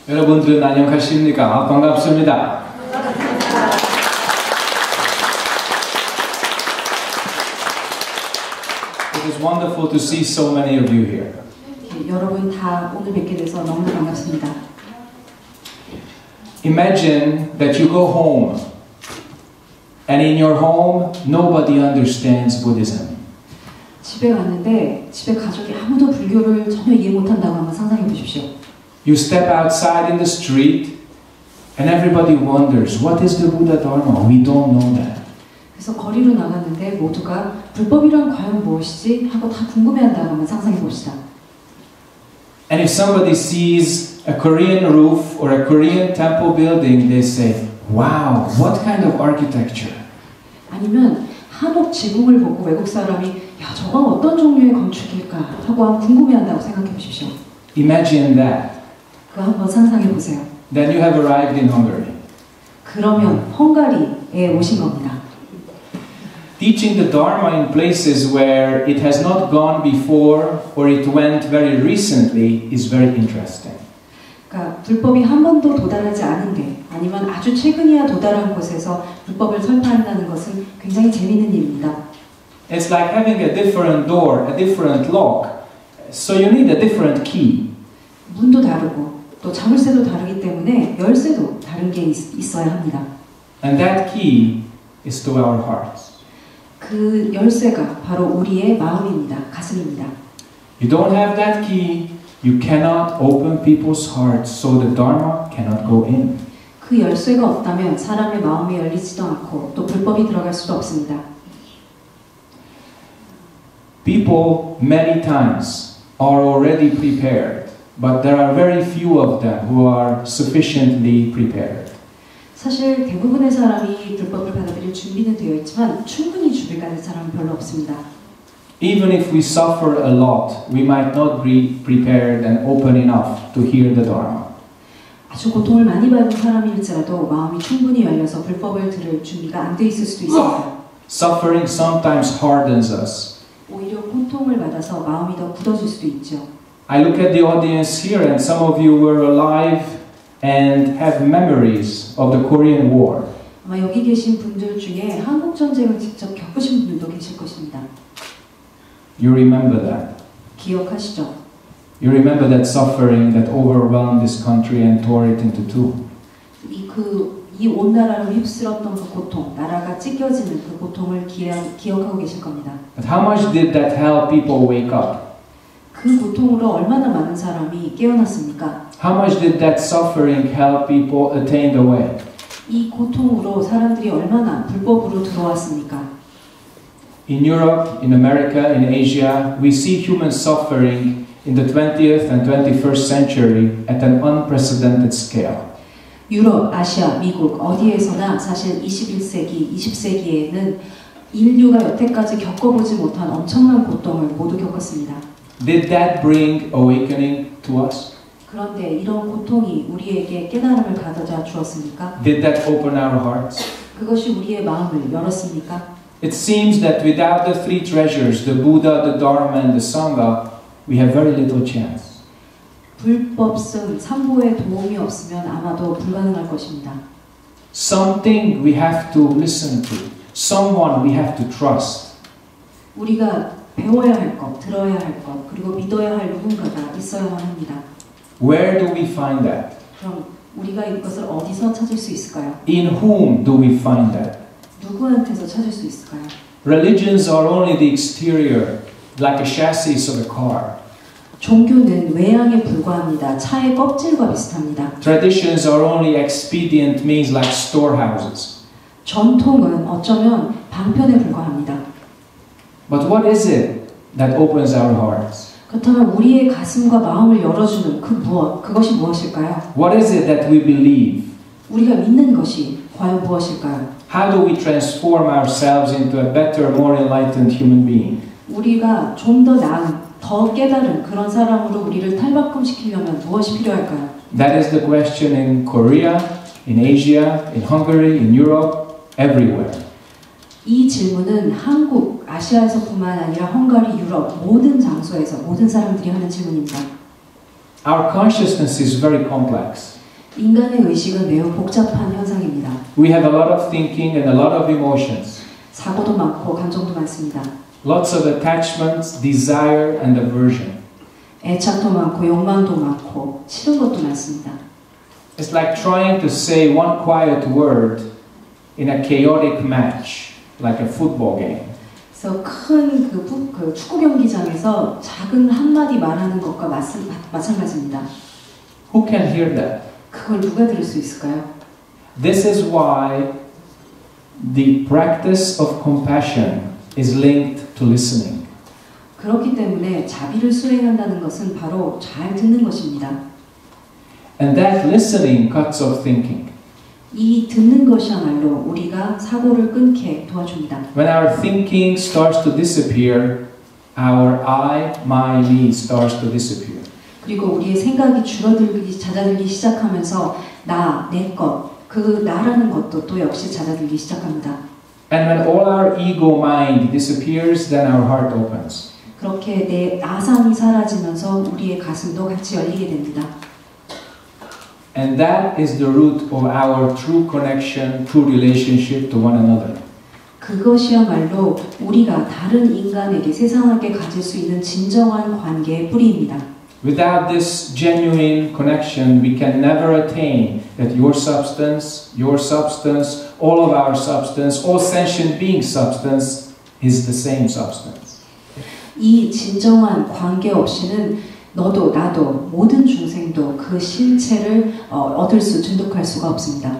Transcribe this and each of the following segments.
여러분들은 안녕하십니까? 반갑습니다. It is wonderful to see so many of you here. 여러분 다 오늘 뵙게 돼서 너무나 반갑습니다. Imagine that you go home and in your home nobody understands Buddhism. 집에 갔는데 집에 가족이 아무도 불교를 전혀 이해 못한다고 한번 상상해 보십시오. You step outside in the street and everybody wonders, what is the Buddha Dharma? We don't know that. 그래서 거리로 나갔는데 모두가 불법이란 과연 무엇이지? 하고 다 궁금해한다고 한번 상상해 봅시다. And if somebody sees a Korean roof or a Korean temple building, they say, wow, what kind of architecture? 아니면 한옥 지붕을 보고 외국 사람이 야, 저건 어떤 종류의 건축일까? 하고 궁금해한다고 생각해 보십시오. Imagine that. 그거 한번 상상해 보세요. Then you have arrived in Hungary. 그러면 헝가리에 오신 겁니다. Teaching the Dharma in places where it has not gone before or it went very recently is very interesting. 그러니까 불법이 한 번도 도달하지 않은데 아니면 아주 최근이야 도달한 곳에서 불법을 설파한다는 것은 굉장히 재미있는 일입니다. It's like having a different door, a different lock. So you need a different key. 문도 다르고 또 자물쇠도 다르기 때문에 열쇠도 다른 게 있어야 합니다. And that key is to our hearts. 그 열쇠가 바로 우리의 마음입니다. 가슴입니다. You don't have that key, you cannot open people's hearts, so the Dharma cannot go in. 그 열쇠가 없다면 사람의 마음이 열리지도 않고 또 불법이 들어갈 수도 없습니다. People many times are already prepared, but there are very few of them who are sufficiently prepared. 사실 대부분의 사람이 불법을 받아들일 준비는 되어 있지만 충분히 준비가 된 사람은 별로 없습니다. Even if we suffer a lot, we might not be prepared and open enough to hear the Dharma. 아주 고통을 많이 받은 사람일지라도 마음이 충분히 열려서 불법을 들을 준비가 안 돼 있을 수도 있습니다. Suffering sometimes hardens us. 오히려 고통을 받아서 마음이 더 굳어질 수도 있죠. I look at the audience here and some of you were alive and have memories of the Korean War. 아마 여기 계신 분들 중에 한국 전쟁을 직접 겪으신 분들도 계실 것입니다. You remember that. 기억하시죠? You remember that suffering that overwhelmed this country and tore it into two. 이 온 나라를 휩쓸었던 그 고통, 나라가 찢겨지는 그 고통을 기억하고 계실 겁니다. But how much did that help people wake up? 그 고통으로 얼마나 많은 사람이 깨어났습니까? How much did that suffering help people attain the way? 이 고통으로 사람들이 얼마나 불법으로 들어왔습니까? In Europe, in America, in Asia, we see human suffering in the 20th and 21st century at an unprecedented scale. 유럽, 아시아, 미국 어디에서나 사실 21세기, 20세기에는 인류가 여태까지 겪어보지 못한 엄청난 고통을 모두 겪었습니다. Did that bring awakening to us? 그런데 이런 고통이 우리에게 깨달음을 가져다 주었습니까? Did that open our hearts? 그것이 우리의 마음을 열었습니까? It seems that without the three treasures, the Buddha, the Dharma, and the Sangha, we have very little chance. 불법성, 삼보의 도움이 없으면 아마도 불가능할 것입니다. Something we have to listen to. Someone we have to trust. 우리가 배워야 할 것, 들어야 할 것, 그리고 믿어야 할 누군가가 있어야만 합니다. Where do we find that? 그럼 우리가 이것을 어디서 찾을 수 있을까요? In whom do we find that? 누구한테서 찾을 수 있을까요? Religions are only the exterior, like a chassis of a car. 종교는 외양에 불과합니다. 차의 껍질과 비슷합니다. Traditions are only expedient means like storehouses. 전통은 어쩌면 방편에 불과합니다. But what is it that opens our hearts? 그렇다면 우리의 가슴과 마음을 열어주는 그것이 무엇일까요? What is it that we believe? 우리가 믿는 것이 과연 무엇일까요? How do we transform ourselves into a better, more enlightened human being? 우리가 좀 더 나은, 더 깨달은 그런 사람으로 우리를 탈바꿈시키려면 무엇이 필요할까요? That is the question in Korea, in Asia, in Hungary, in Europe, everywhere. 이 질문은 한국, 아시아에서뿐만 아니라 헝가리, 유럽 모든 장소에서 모든 사람들이 하는 질문입니다. Our consciousness is very complex. 인간의 의식은 매우 복잡한 현상입니다. We have a lot of thinking and a lot of emotions. 사고도 많고 감정도 많습니다. Lots of attachments, desire, and aversion. 애착도 많고 욕망도 많고 싫은 것도 많습니다. It's like trying to say one quiet word in a chaotic match, like a football game. 그래서 큰 그 축구 경기장에서 작은 한마디 말하는 것과 마찬가지입니다. Who can hear that? 그걸 누가 들을 수 있을까요? This is why the practice of compassion is linked to listening. 그렇기 때문에 자비를 수행한다는 것은 바로 잘 듣는 것입니다. And that listening cuts off thinking. 이 듣는 것이야말로 우리가 사고를 끊게 도와줍니다. When our thinking starts to disappear, our I, my, me starts to disappear. 그리고 우리의 생각이 잦아들기 시작하면서 나, 내 것, 그 나라는 것도 또 역시 잦아들기 시작합니다. And when all our ego mind disappears, then our heart opens. 그렇게 내 나상이 사라지면서 우리의 가슴도 같이 열리게 됩니다. And that is the root of our true connection, true relationship to one another. 그것이야말로 우리가 다른 인간에게 세상에게 가질 수 있는 진정한 관계의 뿌리입니다. Without this genuine connection, we can never attain that your substance, all of our substance, all sentient being substance is the same substance. 이 진정한 관계 없이는 너도 나도 모든 중생도 그 실체를 증득할 수가 없습니다.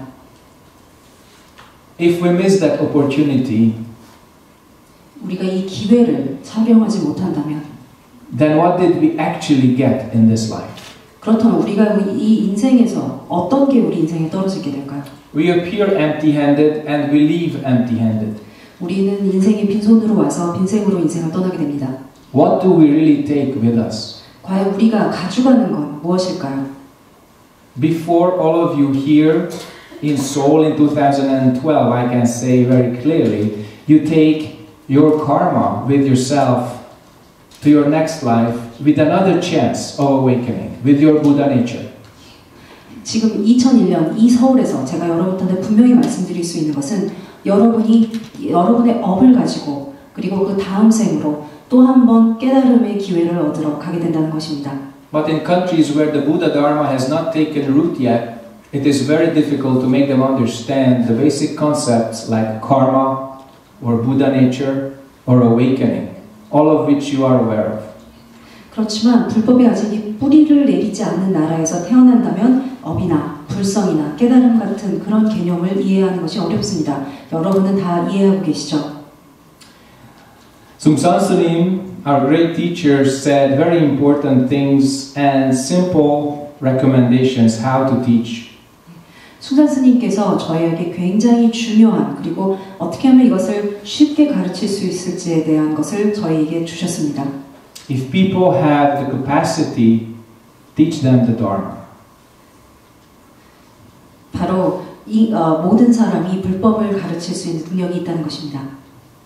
If we miss that opportunity, 우리가 이 기회를 착용하지 못한다면 then what did we actually get in this life? 그렇다면 우리가 이 인생에서 어떤 게 우리 인생에 떨어지게 될까요? We appear empty-handed and we leave empty-handed. 우리는 인생에 빈손으로 와서 빈생으로 인생을 떠나게 됩니다. What do we really take with us? 과연 우리가 가져가는 건 무엇일까요? Before all of you here in Seoul in 2012, I can say very clearly, you take your karma with yourself to your next life with another chance of awakening, with your Buddha nature. 지금 2001년 이 서울에서 제가 여러분한테 분명히 말씀드릴 수 있는 것은 여러분이 여러분의 업을 가지고 그리고 그 다음 생으로 또 한 번 깨달음의 기회를 얻으러 가게 된다는 것입니다. But in countries where the Buddha Dharma has not taken root yet, it is very difficult to make them understand the basic concepts like karma or Buddha nature or awakening, all of which you are aware of. 그렇지만 불법이 아직 뿌리를 내리지 않는 나라에서 태어난다면 업이나 불성이나 깨달음 같은 그런 개념을 이해하는 것이 어렵습니다. 여러분은 다 이해하고 계시죠? Sumsan Sunim, our great teacher, said very important things and simple recommendations how to teach. 숭산 스님께서 저희에게 굉장히 중요한 그리고 어떻게 하면 이것을 쉽게 가르칠 수 있을지에 대한 것을 저희에게 주셨습니다. If people have the capacity, teach them the Dharma. 바로 이 모든 사람이 불법을 가르칠 수 있는 능력이 있다는 것입니다.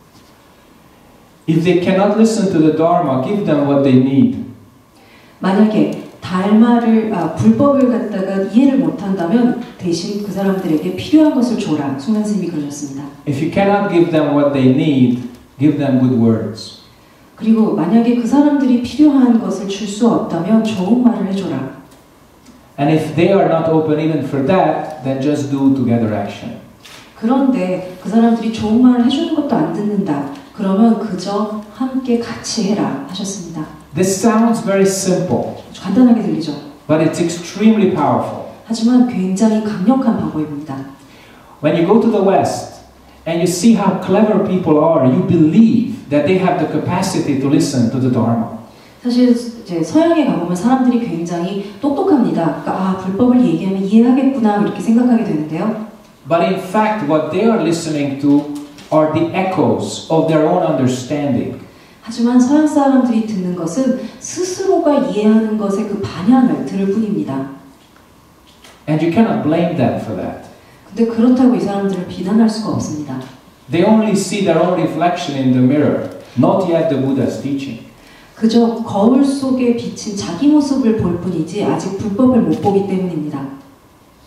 If they cannot listen to the Dharma, give them what they need. 만약에 불법을 갖다가 이해를 못한다면 대신 그 사람들에게 필요한 것을 줘라. 숭산 스님이 그러셨습니다. If you cannot give them what they need, give them good words. 그리고 만약에 그 사람들이 필요한 것을 줄 수 없다면 좋은 말을 해줘라. And if they are not open even for that, then just do together action. 그런데 그 사람들이 좋은 말을 해주는 것도 안 듣는다. 그러면 그저 함께 같이 해라 하셨습니다. This sounds very simple, 간단하게 들리죠? but it's extremely powerful. 하지만 굉장히 강력한 방법입니다. When you go to the West and you see how clever people are, you believe that they have the capacity to listen to the Dharma. 사실 이제 서양에 가보면 사람들이 굉장히 똑똑합니다. 그러니까 불법을 얘기하면 이해하겠구나 이렇게 생각하게 되는데요. But in fact, what they are listening to are the echoes of their own understanding. 하지만 서양 사람들이 듣는 것은 스스로가 이해하는 것의 그 반향을 들을 뿐입니다. And you cannot blame them for that. 근데 그렇다고 이 사람들을 비난할 수가 없습니다. They only see their own reflection in the mirror, not yet the Buddha's teaching. 그저 거울 속에 비친 자기 모습을 볼 뿐이지 아직 불법을 못 보기 때문입니다.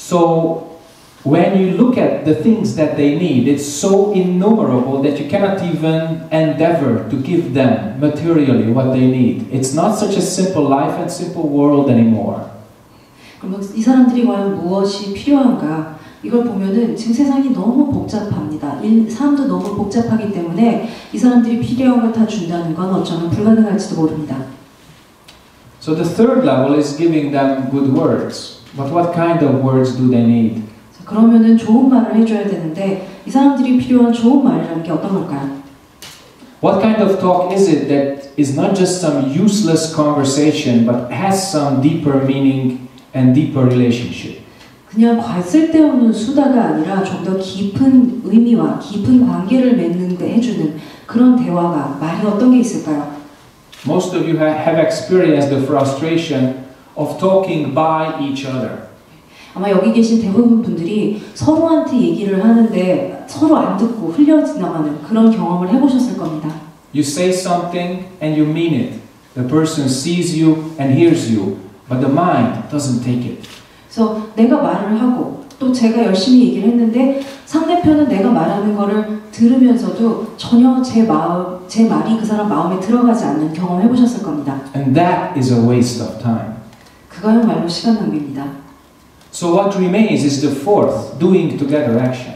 So when you look at the things that they need, it's so innumerable that you cannot even endeavor to give them materially what they need. It's not such a simple life and simple world anymore. 그러면 이 사람들이 과연 무엇이 필요한가? 이걸 보면은 지금 세상이 너무 복잡합니다. 삶도 너무 복잡하기 때문에 이 사람들이 필요한 걸 다 준다는 건 어쩌면 불가능할지도 모릅니다. So the third level is giving them good words. But what kind of words do they need? 그러면은 좋은 말을 해줘야 되는데 이 사람들이 필요한 좋은 말이라는 게 어떤 걸까요? What kind of talk is it that is not just some useless conversation but has some deeper meaning and deeper relationship? 그냥 쓸데없는 수다가 아니라 좀 더 깊은 의미와 깊은 관계를 맺는 데 해주는 그런 대화가 말이 어떤 게 있을까요? Most of you have experienced the frustration of talking by each other. 아마 여기 계신 대부분 분들이 서로한테 얘기를 하는데 서로 안 듣고 흘려 지나가는 그런 경험을 해보셨을 겁니다. You say something and you mean it. The person sees you and hears you, but the mind doesn't take it. 그래서 내가 말을 하고 또 제가 열심히 얘기를 했는데 상대편은 내가 말하는 거를 들으면서도 전혀 제 말이 그 사람 마음에 들어가지 않는 경험 해보셨을 겁니다. And that is a waste of time. 그거야말로 시간 낭비입니다. So what remains is the fourth, doing together action.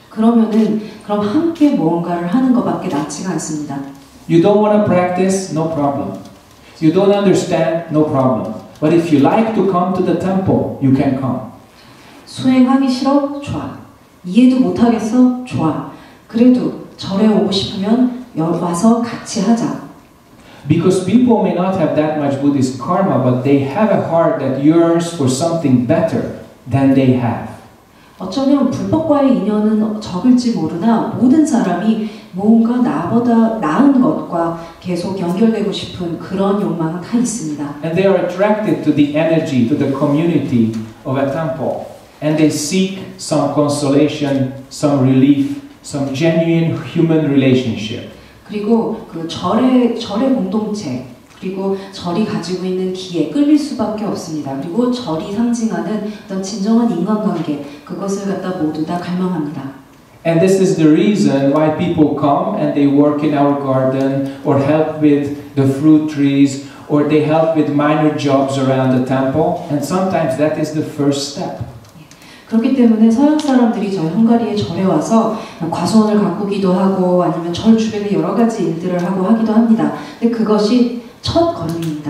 그럼 함께 무언가를 하는 것밖에 남지가 않습니다. You don't want to practice? No problem. You don't understand? No problem. But if you like to come to the temple, you can come. 수행하기 싫어? 좋아. 이해도 못하겠어? 좋아. 그래도 절에 오고 싶으면 와서 같이 하자. Because people may not have that much Buddhist karma, but they have a heart that yearns for something better than they have. 어쩌면 불법과의 인연은 적을지 모르나 모든 사람이 뭔가 나보다 나은 것과 계속 연결되고 싶은 그런 욕망은 다 있습니다. And they are attracted to the energy, to the community of a temple. And they seek some consolation, some relief, some genuine human relationship. 그리고 그 절의 공동체, 그리고 절이 가지고 있는 기에 끌릴 수밖에 없습니다. 그리고 절이 상징하는 어떤 진정한 인간관계, 그것을 갖다 모두 다 갈망합니다. And this is the reason why people come and they work in our garden or help with the fruit trees or they help with minor jobs around the temple. And sometimes that is the first step. 그렇기 때문에 서양 사람들이 저희 헝가리의 절에 와서 과수원을 가꾸기도 하고 아니면 절 주변에 여러 가지 일들을 하고 하기도 합니다. 근데 그것이 첫 걸음입니다.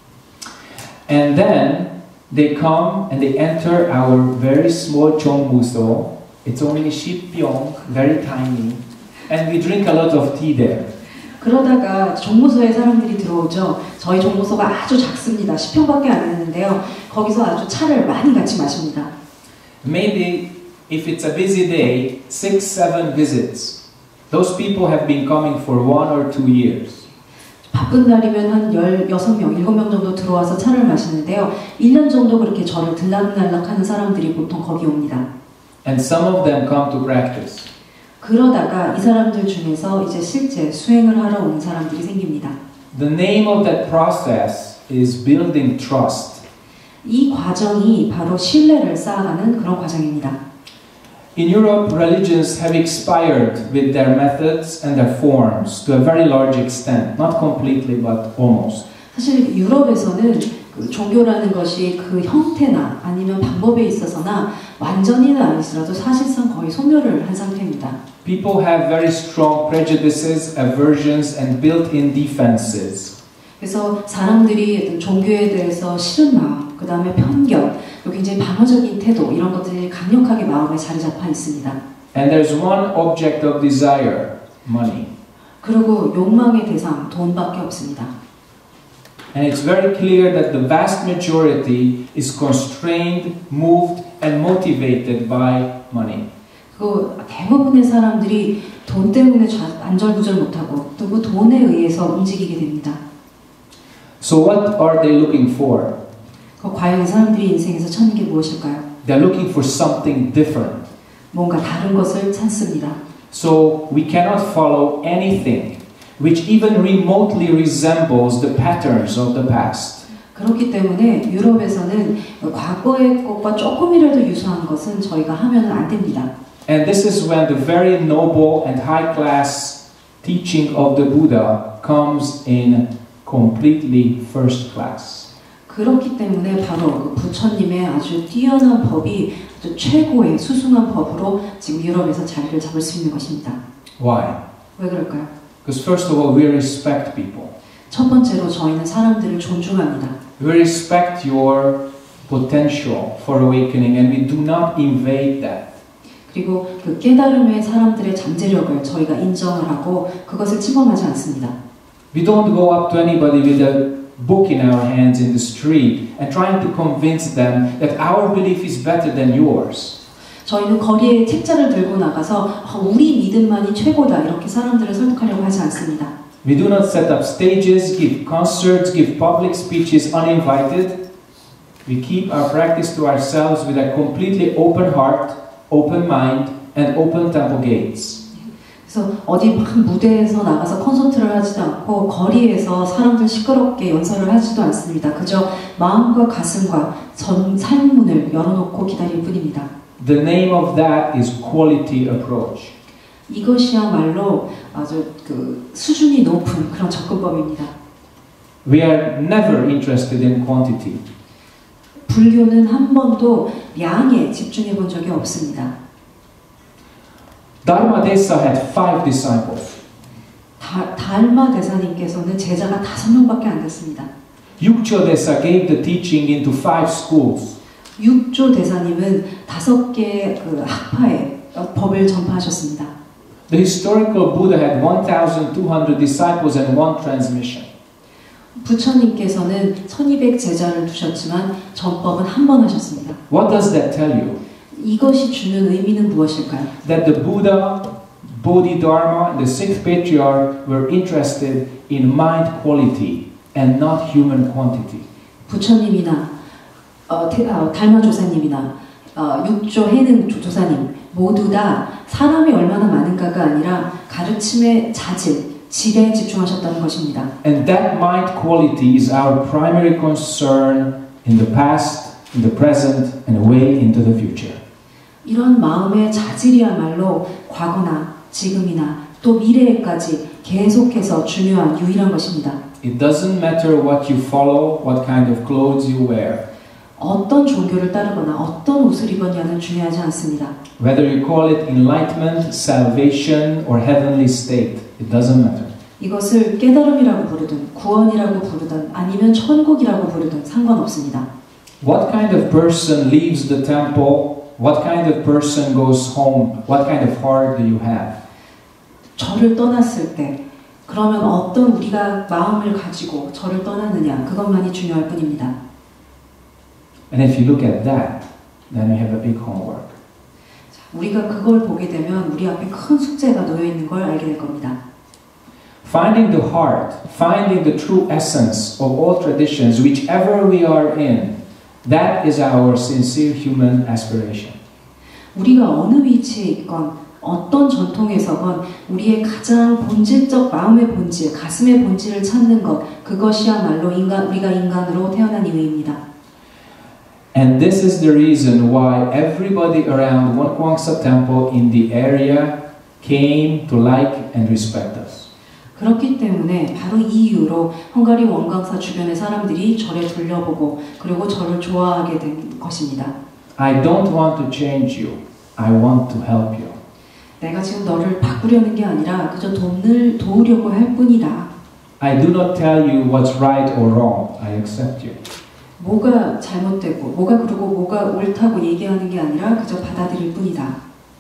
And then they come and they enter our very small Chongmuso. It's only Shipyong, very tiny, and we drink a lot of tea there. 그러다가 종무소에 사람들이 들어오죠. 저희 종무소가 아주 작습니다. 10평밖에 안 되는데요. 거기서 아주 차를 많이 같이 마십니다. Maybe if it's a busy day, 6, 7 visits. Those people have been coming for 1 or 2 years. 바쁜 날이면 한 16명, 7명 정도 들어와서 차를 마시는데요. 1년 정도 그렇게 저를 들락날락하는 사람들이 보통 거기 옵니다. And some of them come to practice. 그러다가 이 사람들 중에서 이제 실제 수행을 하러 온 사람들이 생깁니다. The name of that process is building trust. 이 과정이 바로 신뢰를 쌓아가는 그런 과정입니다. In Europe, religions have expired with their methods and their forms to a very large extent. Not completely, but almost. 사실 유럽에서는 그 종교라는 것이 그 형태나 아니면 방법에 있어서나 완전히는 아니더라도 사실상 거의 소멸을 한 상태입니다. People have very strong prejudices, aversions, and built-in defenses. 그래서 사람들이 어떤 종교에 대해서 싫은 마음, 그 다음에 편견, 그리고 굉장히 방어적인 태도 이런 것들이 강력하게 마음에 자리 잡혀 있습니다. And there's one object of desire, money. 그리고 욕망의 대상, 돈밖에 없습니다. And it's very clear that the vast majority is constrained, moved, and motivated by money. 그 대부분의 사람들이 돈 때문에 안절부절 못하고 또 그 돈에 의해서 움직이게 됩니다. So what are they looking for? 과연 이 사람들이 인생에서 찾는 게 무엇일까요? They're looking for something different. 뭔가 다른 것을 찾습니다. So we cannot follow anything which even remotely resembles the patterns of the past. 그렇기 때문에 유럽에서는 과거의 것과 조금이라도 유사한 것은 저희가 하면은 안 됩니다. And this is when the very noble and high class teaching of the Buddha comes in completely first class. 그렇기 때문에 바로 그 부처님의 아주 뛰어난 법이 아주 최고의 수승한 법으로 지금 유럽에서 자리를 잡을 수 있는 것입니다. Why? 왜 그럴까요? Because first of all, we respect people. 첫 번째로 저희는 사람들을 존중합니다. We respect your potential for awakening and we do not invade that. 그리고 그 깨달음의 사람들의 잠재력을 저희가 인정을 하고 그것을 침범하지 않습니다. We don't go up to anybody with a book in our hands in the street and trying to convince them that our belief is better than yours. 저희는 거리에 책자를 들고 나가서 우리 믿음만이 최고다 이렇게 사람들을 설득하려고 하지 않습니다. We do not set up stages, give concerts, give public speeches uninvited. We keep our practice to ourselves with a completely open heart, open mind, and open temple gates. 그래서 어디 막 무대에서 나가서 콘서트를 하지도 않고 거리에서 사람들 시끄럽게 연설을 하지도 않습니다. 그저 마음과 가슴과 삶문을 열어놓고 기다릴 뿐입니다. The name of that is quality approach. 이것이야말로 아주 그 수준이 높은 그런 접근법입니다. We are never interested in quantity. 불교는 한 번도 양에 집중해 본 적이 없습니다. Dharmadesa had 5 disciples. 달마 대사님께서는 제자가 5명밖에 안 됐습니다. Yukcho-desa gave the teaching into 5 schools. 육조 대사님은 5개의 그 학파에 법을 전파하셨습니다. The historical Buddha had 1,200 disciples and 1 transmission. 부처님께서는 1200 제자를 두셨지만 전법은 한 번 하셨습니다. What does that tell you? 이것이 주는 의미는 무엇일까요? That the Buddha, Bodhidharma, and the 6th patriarch were interested in mind quality and not human quantity. 부처님이나 달마 조사님이나 육조 해능 조사님 모두 다 사람이 얼마나 많은가가 아니라 가르침의 질에 집중하셨다는 것입니다. And that mind quality is our primary concern in the past, in the present, and way into the future. 이런 마음의 자질이야말로 과거나 지금이나 또 미래에까지 계속해서 중요한 유일한 것입니다. It doesn't matter what you follow, what kind of clothes you wear. 어떤 종교를 따르거나 어떤 옷을 입었냐는 중요하지 않습니다. Whether you call it enlightenment, salvation, or heavenly state, it doesn't matter. 이것을 깨달음이라고 부르든 구원이라고 부르든 아니면 천국이라고 부르든 상관없습니다. What kind of person leaves the temple? What kind of person goes home? What kind of heart do you have? 절을 떠났을 때 그러면 어떤 우리가 마음을 가지고 절을 떠나느냐 그것만이 중요할 뿐입니다. And if you look at that, then we have a big homework. 우리가 그걸 보게 되면 우리 앞에 큰 숙제가 놓여 있는 걸 알게 될 겁니다. Finding the heart, finding the true essence of all traditions, whichever we are in, that is our sincere human aspiration. 우리가 어느 위치에 있건 어떤 전통에서건 우리의 가장 본질적 마음의 본질, 가슴의 본질을 찾는 것, 그것이야말로 우리가 인간으로 태어난 이유입니다. And this is the reason why everybody around Wonkwangsa Temple in the area came to like and respect us. 그렇기 때문에 바로 이 이유로 헝가리 원광사 주변의 사람들이 절에 돌려보고 그리고 절을 좋아하게 된 것입니다. I don't want to change you. I want to help you. 내가 지금 너를 바꾸려는 게 아니라 그저 도우려고 할 뿐이다. I do not tell you what's right or wrong. I accept you. 뭐가 잘못되고 뭐가 그러고 뭐가 옳다고 얘기하는 게 아니라 그저 받아들일 뿐이다.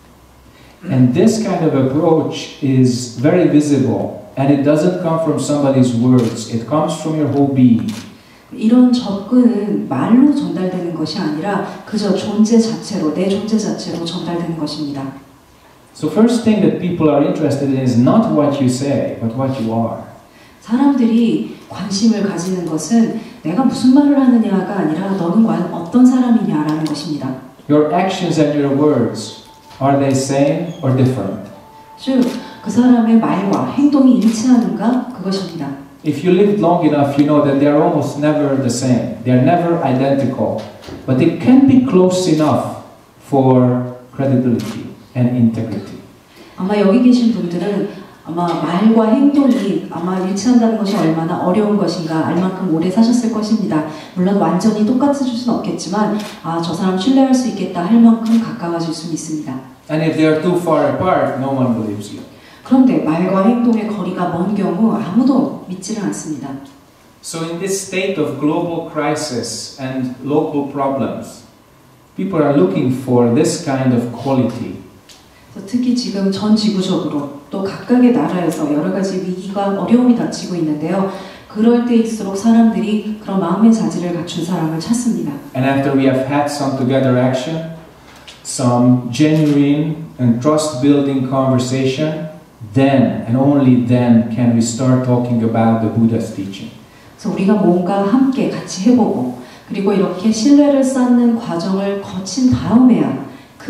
And this kind of approach is very visible. And it doesn't come from somebody's words. It comes from your whole being. 이런 접근은 말로 전달되는 것이 아니라 그저 존재 자체로, 내 존재 자체로 전달되는 것입니다. So first thing that people are interested in is not what you say, but what you are. 사람들이 관심을 가지는 것은 내가 무슨 말을 하느냐가 아니라 너는 어떤 사람이냐라는 것입니다. Your actions and your words, are they same or different? 즉, 그 사람의 말과 행동이 일치하는가? 그것입니다. If you lived long enough, you know that they are almost never the same. They are never identical. But they can be close enough for credibility and integrity. 아마 여기 계신 분들은 아마 말과 행동이 아마 일치한다는 것이 얼마나 어려운 것인가 알 만큼 오래 사셨을 것입니다. 물론 완전히 똑같을 수는 없겠지만 저 사람 신뢰할 수 있겠다 할 만큼 가까워질 수는 있습니다. And if they are too far apart, no one believes you. 그런데 말과 행동의 거리가 먼 경우 아무도 믿지를 않습니다. So in this state of global crisis and local problems, people are looking for this kind of quality. 특히 지금 전 지구적으로 또 각각의 나라에서 여러 가지 위기가 어려움이 닥치고 있는데요. 그럴 때일수록 사람들이 그런 마음의 자질을 갖춘 사람을 찾습니다. And after we have had some together action, some genuine and trust-building conversation, then and only then can we start talking about the Buddha's teaching. 그래서 우리가 뭔가 함께 같이 해보고 그리고 이렇게 신뢰를 쌓는 과정을 거친 다음에야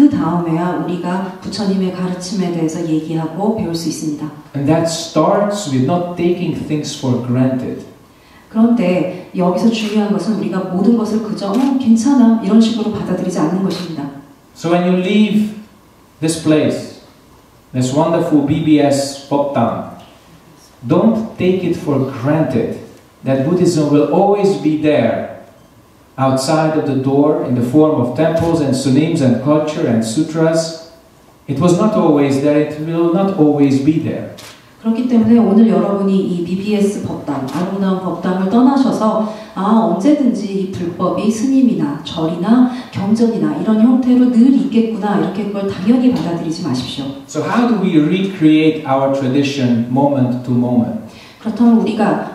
우리가 부처님의 가르침에 대해서 얘기하고 배울 수 있습니다. And that starts with not taking things for granted. 그런데 여기서 중요한 것은 우리가 모든 것을 그저 괜찮아 이런 식으로 받아들이지 않는 것입니다. So when you leave this place, this wonderful BBS Boptang, don't take it for granted that Buddhism will always be there outside of the door in the form of temples and sunims and culture and sutras. It was not always there, it will not always be there. 그렇기 때문에 오늘 여러분이 이 BBS 법당, 아름다운 법당을 떠나셔서 언제든지 이 불법이 스님이나 절이나 경전이나 이런 형태로 늘 있겠구나 이렇게 그걸 당연히 받아들이지 마십시오. So how do we recreate our tradition moment to moment? 그렇다면 우리가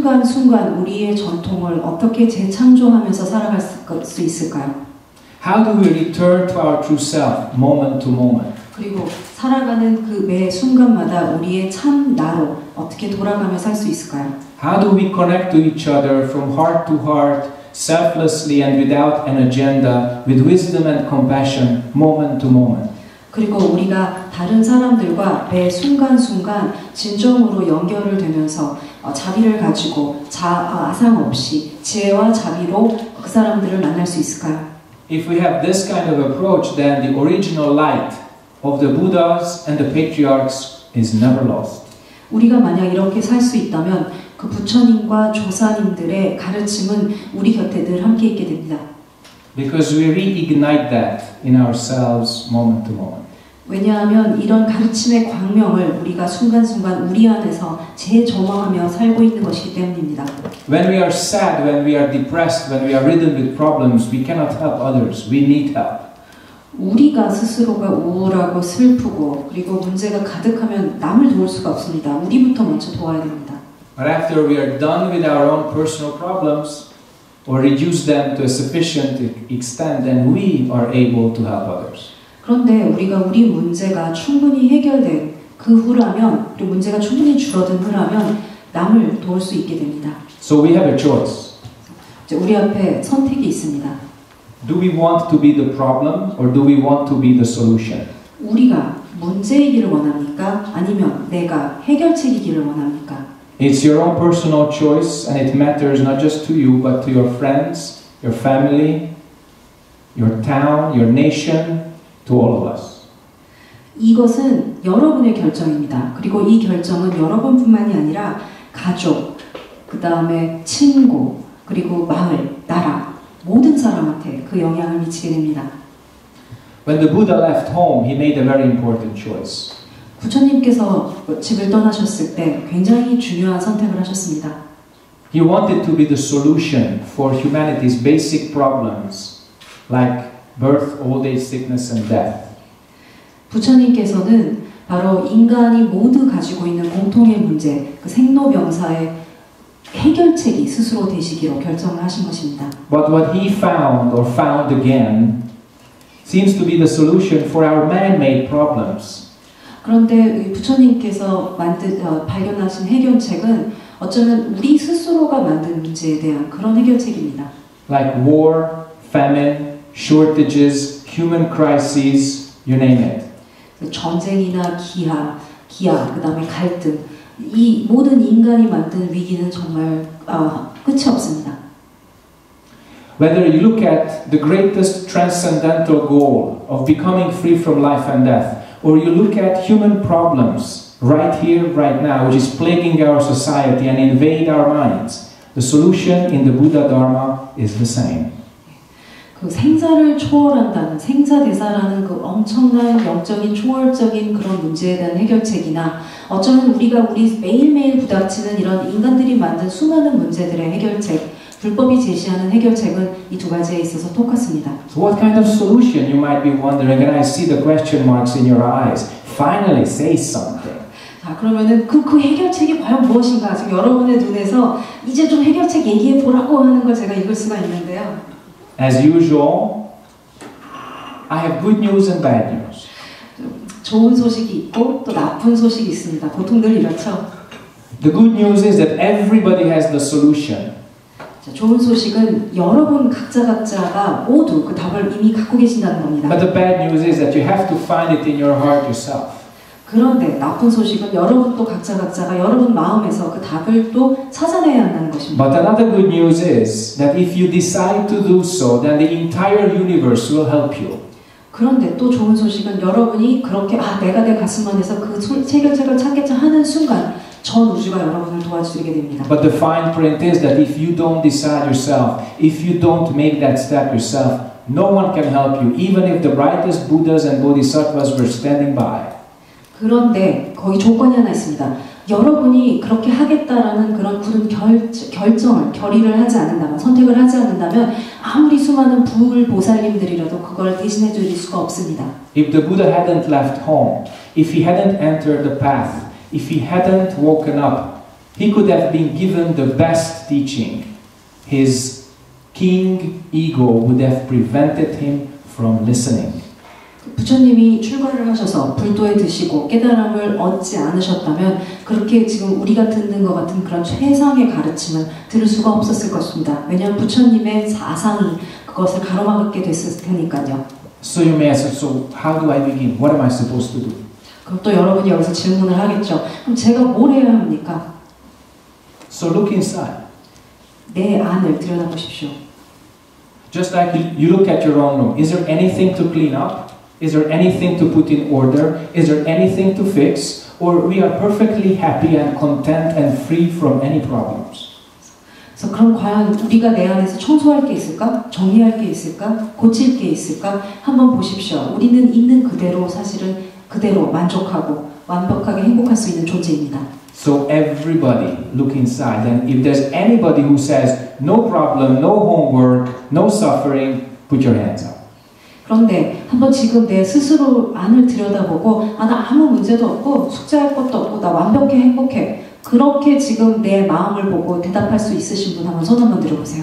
순간순간 우리의 전통을 어떻게 재창조하면서 살아갈 수 있을까요? How do we return to our true self moment to moment? 그리고 살아가는 그 매 순간마다 우리의 참 나로 어떻게 돌아가며 살 수 있을까요? How do we connect to each other from heart to heart, selflessly and without an agenda, with wisdom and compassion, moment to moment? 그리고 우리가 다른 사람들과 매 순간순간 진정으로 연결을 되면서 자비를 가지고 아상 없이 지혜와 자비로 그 사람들을 만날 수 있을까요? If we have this kind of approach, then the original light of the Buddhas and the patriarchs is never lost. 우리가 만약 이렇게 살 수 있다면 그 부처님과 조사님들의 가르침은 우리 곁에 늘 함께 있게 됩니다. Because we reignite that in ourselves moment to moment. 왜냐하면 이런 가르침의 광명을 우리가 순간순간 우리 안에서 재조망하며 살고 있는 것이기 때문입니다. When we are sad, when we are depressed, when we are ridden with problems, we cannot help others. We need help. 우리가 스스로가 우울하고 슬프고 그리고 문제가 가득하면 남을 도울 수가 없습니다. 우리부터 먼저 도와야 됩니다. But after we are done with our own personal problems or reduce them to a sufficient extent, then we are able to help others. 그런데 우리가 우리 문제가 충분히 해결된 그 후라면, 그리고 문제가 충분히 줄어든 후라면 남을 도울 수 있게 됩니다. So we have a choice. 우리 앞에 선택이 있습니다. Do we want to be the problem or do we want to be the solution? 우리가 문제이기를 원합니까? 아니면 내가 해결책이기를 원합니까? It's your own personal choice and it matters not just to you but to your friends, your family, your town, your nation, to all of us. 이것은 여러분의 결정입니다. 그리고 이 결정은 여러분뿐만이 아니라 가족, 그 다음에 친구, 그리고 마을, 나라 모든 사람한테 그 영향을 미치게 됩니다. When the Buddha left home, he made a very important choice. 부처님께서 집을 떠나셨을 때 굉장히 중요한 선택을 하셨습니다. He wanted to be the solution for humanity's basic problems, like birth, old age, sickness, and death. 부처님께서는 바로 인간이 모두 가지고 있는 공통의 문제, 그 생로병사의 해결책이 스스로 되시기로 결정을 하신 것입니다. But what he found or found again seems to be the solution for our man-made problems. 그런데 부처님께서 발견하신 해결책은 어쩌면 우리 스스로가 만든 문제에 대한 그런 해결책입니다. Like war, famine, shortages, human crises, you name it. 전쟁이나 기아, 그 다음에 갈등, 이 모든 인간이 만든 위기는 정말 끝이 없습니다. Whether you look at the greatest transcendental goal of becoming free from life and death, or you look at human problems right here, right now, which is plaguing our society and invade our minds, the solution in the Buddha Dharma is the same. 그 생사를 초월한다는 생사대사라는 그 엄청난 영적인 초월적인 그런 문제에 대한 해결책이나 어쩌면 우리 매일매일 부닥치는 이런 인간들이 만든 수많은 문제들의 해결책, 불법이 제시하는 해결책은 이 두 가지에 있어서 똑같습니다. So what kind of solution, you might be wondering, and I see the question marks in your eyes. Finally say something. 자, 그러면은 그 해결책이 과연 무엇인가? 지금 여러분의 눈에서 이제 좀 해결책 얘기해 보라고 하는 걸 제가 읽을 수가 있는데요. As usual, I have good news and bad news. 좋은 소식이 있고 또 나쁜 소식이 있습니다. 보통 늘 이렇죠. The good news is that everybody has the solution. 자, 좋은 소식은 여러분 각자가 모두 그 답을 이미 갖고 계신다는 겁니다. But the bad news is that you have to find it in your heart yourself. 그런데 나쁜 소식은 여러분 또 각자가 여러분 마음에서 그 답을 또 찾아내야 한다는 것입니다. But another good news is that if you decide to do so, then the entire universe will help you. 그런데 또 좋은 소식은 여러분이 그렇게 내가 내 가슴 안에서 그 해결책을 찾겠지 하는 순간 전 우주가 여러분을 도와주게 됩니다. But the fine print is that if you don't decide yourself, if you don't make that step yourself, no one can help you, even if the brightest Buddhas and Bodhisattvas were standing by. 그런데 거기 조건이 하나 있습니다. 여러분이 그렇게 하겠다라는 그런 굳은 결의를 하지 않는다면, 선택을 하지 않는다면 아무리 수많은 보살님들이라도 그걸 대신해 드릴 수가 없습니다. If the Buddha hadn't left home, if he hadn't entered the path, if he hadn't woken up, he could have been given the best teaching. His king ego would have prevented him from listening. 부처님이 출가를 하셔서 불도에 드시고 깨달음을 얻지 않으셨다면 그렇게 지금 우리가 듣는 것 같은 그런 최상의 가르침을 들을 수가 없었을 것입니다. 왜냐하면 부처님의 사상이 그것을 가로막게 됐을 테니까요. So you may ask, so how do I begin? What am I supposed to do? 그럼 또 여러분이 여기서 질문을 하겠죠. 그럼 제가 뭘 해야 합니까? So look inside. 내 안을 들여다보십시오. Just like you look at your own room. Is there anything to clean up? Is there anything to put in order? Is there anything to fix? Or we are perfectly happy and content and free from any problems? 그래서 그럼 과연 우리가 내 안에서 청소할 게 있을까? 정리할 게 있을까? 고칠 게 있을까? 한번 보십시오. 우리는 있는 그대로 사실은 그대로 만족하고 완벽하게 행복할 수 있는 존재입니다. So everybody look inside, and if there's anybody who says no problem, no homework, no suffering, put your hands up. 그런데 한번 지금 내 스스로 안을 들여다보고 나 아무 문제도 없고 숙제할 것도 없고 나 완벽해 행복해 그렇게 지금 내 마음을 보고 대답할 수 있으신 분 한번 손 한번 들어보세요.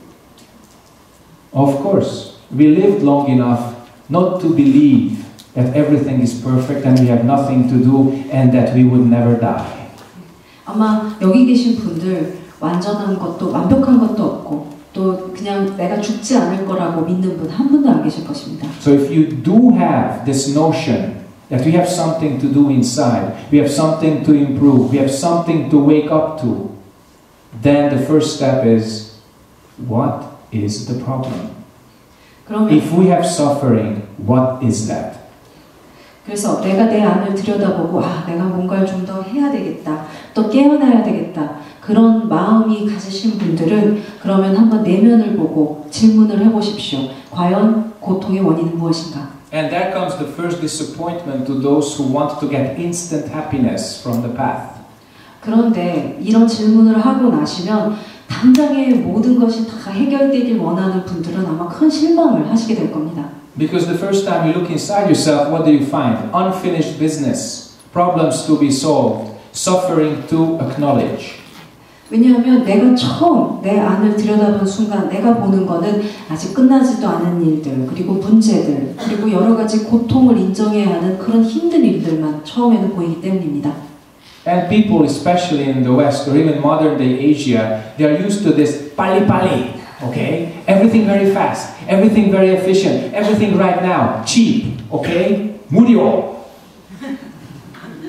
Of course, we lived long enough not to believe that everything is perfect and we have nothing to do and that we would never die. 아마 여기 계신 분들 완전한 것도 완벽한 것도 없고 또 그냥 내가 죽지 않을 거라고 믿는 분 한 분도 안 계실 것입니다. So if you do have this notion that we have something to do inside, we have something to improve, we have something to wake up to, then the first step is, what is the problem? If we have suffering, what is that? 그래서 내가 내 안을 들여다보고 내가 뭔가를 좀 더 해야 되겠다, 또 깨어나야 되겠다 그런 마음이 가지신 분들은 그러면 한번 내면을 보고 질문을 해보십시오. 과연 고통의 원인은 무엇인가? And there comes the first disappointment to those who want to get instant happiness from the path. 그런데 이런 질문을 하고 나시면 당장에 모든 것이 다 해결되길 원하는 분들은 아마 큰 실망을 하시게 될 겁니다. Because the first time you look inside yourself, what do you find? Unfinished business, problems to be solved, suffering to acknowledge. 왜냐하면 내가 처음 내 안을 들여다본 순간 내가 보는 거는 아직 끝나지도 않은 일들, 그리고 문제들, 그리고 여러 가지 고통을 인정해야 하는 그런 힘든 일들만 처음에는 보이기 때문입니다. And people, especially in the West or even modern day Asia, they are used to this pali-pali, okay? Everything very fast, everything very efficient, everything right now, cheap, okay? 무료.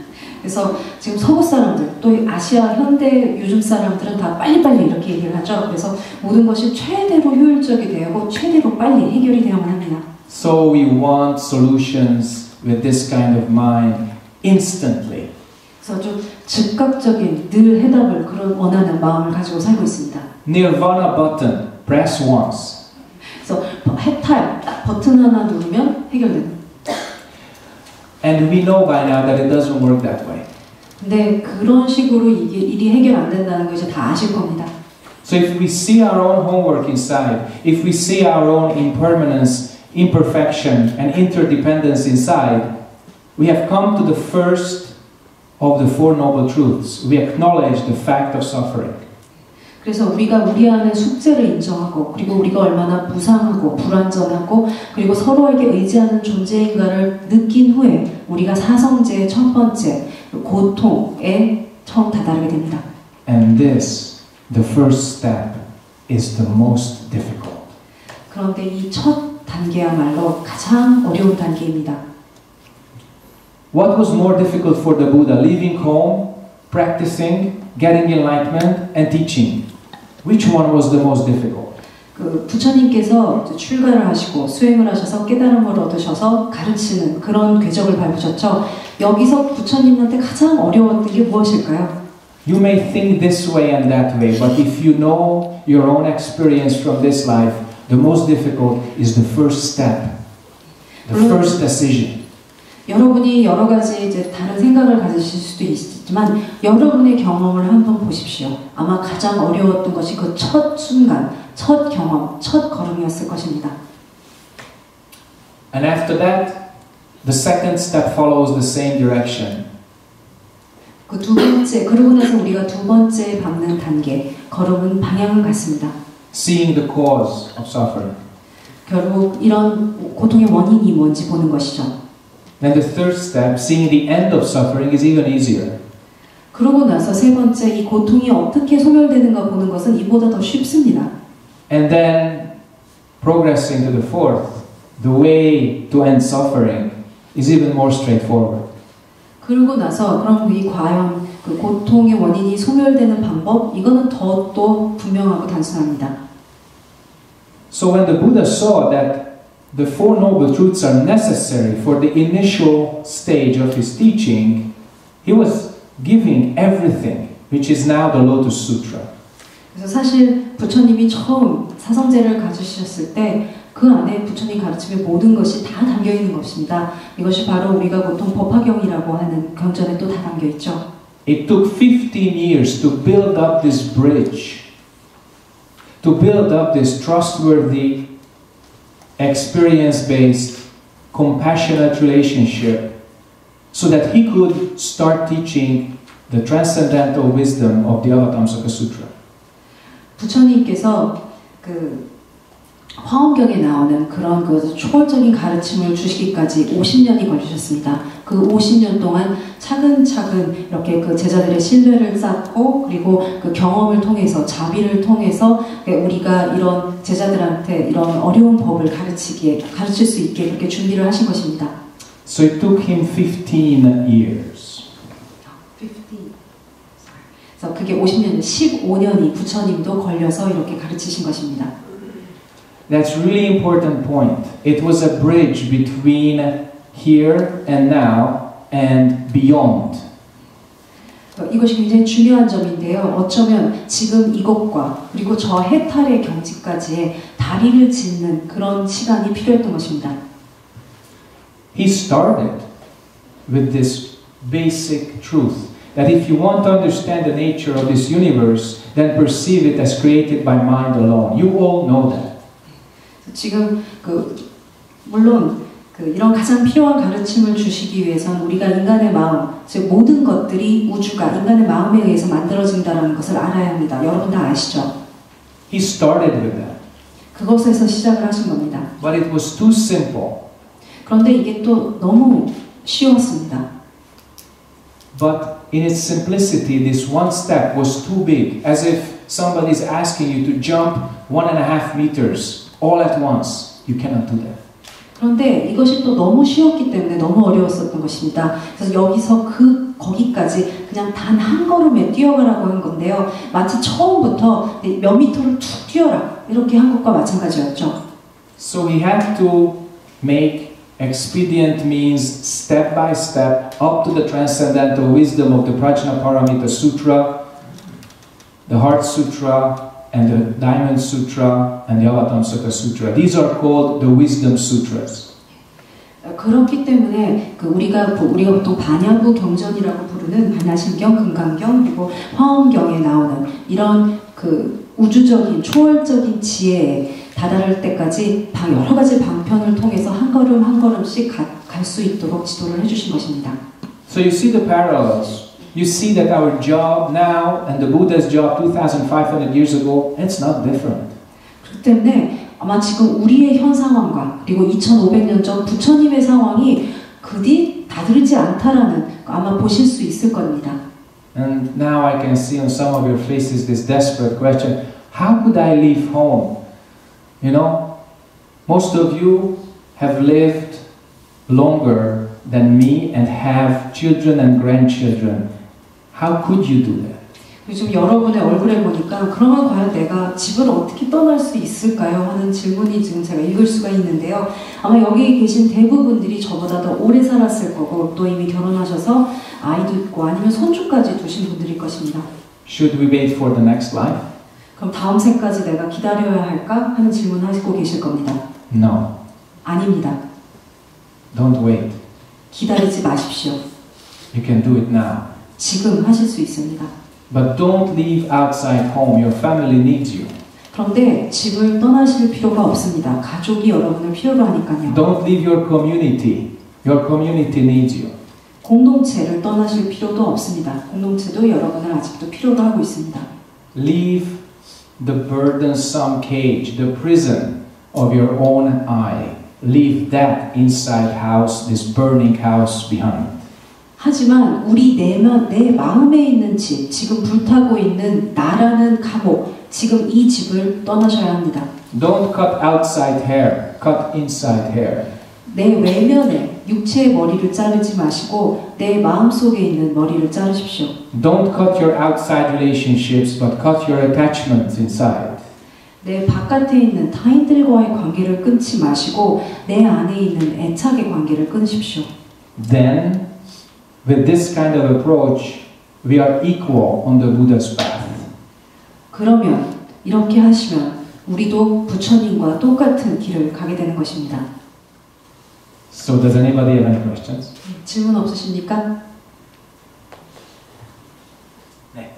그래서 지금 서구 사람들, 또 아시아 현대 요즘 사람들은 다 빨리빨리 이렇게 얘기를 하죠. 그래서 모든 것이 최대로 효율적이 되고 최대로 빨리 해결이 되어야만 합니다. So we want solutions with this kind of mind instantly. 그래서 좀 즉각적인 늘 해답을 그런 원하는 마음을 가지고 살고 있습니다. Nirvana button, press once. 그래서 해탈, 딱 버튼 하나 누르면 해결되는. And we know by now that it doesn't work that way. 근데 그런 식으로 이게 일이 해결 안 된다는 거 이제 다 아실 겁니다. So if we see our own homework inside, if we see our own impermanence, imperfection, and interdependence inside, we have come to the first of the Four Noble Truths. We acknowledge the fact of suffering. 그래서 우리가 우리 안에 숙제를 인정하고 그리고 우리가 얼마나 무상하고 불완전하고 그리고 서로에게 의지하는 존재인가를 느낀 후에 우리가 사성제의 첫 번째 고통에 처음 다다르게 됩니다. And this, the first step, is the most difficult. 그런데 이 첫 단계야말로 가장 어려운 단계입니다. What was more difficult for the Buddha? Leaving home, practicing, getting enlightenment, and teaching. Which one was the most difficult? 그 부처님께서 출가를 하시고 수행을 하셔서 깨달음을 얻으셔서 가르치는 그런 궤적을 밟으셨죠. 여기서 부처님한테 가장 어려웠던 게 무엇일까요? You may think this way and that way, but if you know your own experience from this life, the most difficult is the first step, the first decision. 여러분이 여러 가지 이제 다른 생각을 가지실 수도 있지만 여러분의 경험을 한번 보십시오. 아마 가장 어려웠던 것이 그 첫 순간, 첫 경험, 첫 걸음이었을 것입니다. And after that, the second step follows the same direction. 그 두 번째, 그러고 나서 우리가 두 번째 밟는 단계, 걸음은 방향은 같습니다. Seeing the cause of suffering. 결국 이런 고통의 원인이 뭔지 보는 것이죠. Then the third step, seeing the end of suffering, is even easier. 그러고 나서 세 번째, 이 고통이 어떻게 소멸되는가 보는 것은 이보다 더 쉽습니다. And then, progressing to the fourth, the way to end suffering is even more straightforward. 그러고 나서 그럼 이 과연 그 고통의 원인이 소멸되는 방법, 이거는 더 또 분명하고 단순합니다. So when the Buddha saw that the Four Noble Truths are necessary for the initial stage of his teaching, he was giving everything, which is now the Lotus Sutra. 그래서 사실 부처님이 처음 사성제를 가지셨을 때 그 안에 부처님 가르침의 모든 것이 다 담겨 있는 것입니다. 이것이 바로 우리가 보통 법화경이라고 하는 경전에 또 다 담겨 있죠. It took 15 years to build up this bridge, to build up this trustworthy, experience-based, compassionate relationship so that he could start teaching the transcendental wisdom of the Avatamsaka Sutra. 부처님께서 그 화엄경에 나오는 그런 그 초월적인 가르침을 주시기까지 50년이 걸리셨습니다. 그 50년 동안 차근차근 이렇게 그 제자들의 신뢰를 쌓고 그리고 그 경험을 통해서 자비를 통해서 우리가 이런 제자들한테 이런 어려운 법을 가르칠 수 있게 그렇게 준비를 하신 것입니다. So it took him 15 years. 15. 그래서 그게 50년, 15년이 부처님도 걸려서 이렇게 가르치신 것입니다. That's really important point. It was a bridge between here and now and beyond. 이것이 굉장히 중요한 점인데요. 어쩌면 지금 이것과 그리고 저 해탈의 경지까지의 다리를 짓는 그런 시간이 필요했던 것입니다. He started with this basic truth that if you want to understand the nature of this universe, then perceive it as created by mind alone. You all know that. 지금 물론 이런 가장 필요한 가르침을 주시기 위해서는 우리가 인간의 마음, 즉 모든 것들이 우주가 인간의 마음에 의해서 만들어진다는 것을 알아야 합니다. 여러분 다 아시죠? He started with that. 그것에서 시작을 하신 겁니다. But it was too simple. 그런데 이게 또 너무 쉬웠습니다. But in its simplicity, this one step was too big, as if somebody is asking you to jump 1.5 meters all at once. You cannot do that. 그런데 이것이 또 너무 쉬웠기 때문에 너무 어려웠었던 것입니다. 그래서 여기서 거기까지 그냥 단 한 걸음에 뛰어가라고 한 건데요. 마치 처음부터 몇 미터를 툭 뛰어라 이렇게 한 것과 마찬가지였죠. So we had to make expedient means step by step up to the transcendental wisdom of the Prajnaparamita Sutra, the Heart Sutra, and the Diamond Sutra, and the Avatamsaka Sutra. These are called the Wisdom Sutras. 그렇기 때문에 우리가 보통 반야부 경전이라고 부르는 반야심경, 금강경, 그리고 화엄경에 나오는 이런 우주적인 초월적인 지혜에 다다를 때까지 여러 가지 방편을 통해서 한 걸음 한 걸음씩 갈 수 있도록 지도를 해주신 것입니다. So you see the parallels. You see that our job now and the Buddha's job 2,500 years ago, it's not different. 그렇기 때문에 아마 지금 우리의 현 상황과 그리고 2,500년 전 부처님의 상황이 그리 다르지 않다라는 아마 보실 수 있을 겁니다. And now I can see on some of your faces this desperate question, how could I leave home? You know, most of you have lived longer than me and have children and grandchildren. How could you do that? 요즘 여러분의 얼굴에 보니까 그러면 과연 내가 집을 어떻게 떠날 수 있을까요? 하는 질문이 지금 제가 읽을 수가 있는데요. 아마 여기 계신 대부분들이 저보다 더 오래 살았을 거고 또 이미 결혼하셔서 아이도 있고 아니면 손주까지 두신 분들일 것입니다. Should we wait for the next life? 그럼 다음 생까지 내가 기다려야 할까? 하는 질문 하시고 계실 겁니다. No. 아닙니다. Don't wait. 기다리지 마십시오. You can do it now. 지금 하실 수 있습니다. But don't leave outside home. Your family needs you. 그런데 집을 떠나실 필요가 없습니다. 가족이 여러분을 필요로 하니까요. Don't leave your community. Your community needs you. 공동체를 떠나실 필요도 없습니다. 공동체도 여러분을 아직도 필요로 하고 있습니다. Leave the burdensome cage, the prison of your own eye. Leave that inside house, this burning house behind. 하지만 우리 내 마음에 있는 집, 지금 불타고 있는 나라는 감옥, 지금 이 집을 떠나셔야 합니다. Don't cut outside hair, cut inside hair. 내 외면에 육체의 머리를 자르지 마시고 내 마음속에 있는 머리를 자르십시오. Don't cut your outside relationships, but cut your attachments inside. 내 바깥에 있는 타인들과의 관계를 끊지 마시고 내 안에 있는 애착의 관계를 끊으십시오. Then, with this kind of approach, we are equal on the Buddha's path. 그러면 이렇게 하시면 우리도 부처님과 똑같은 길을 가게 되는 것입니다. So, does anybody have any questions? 질문 없으십니까? 네.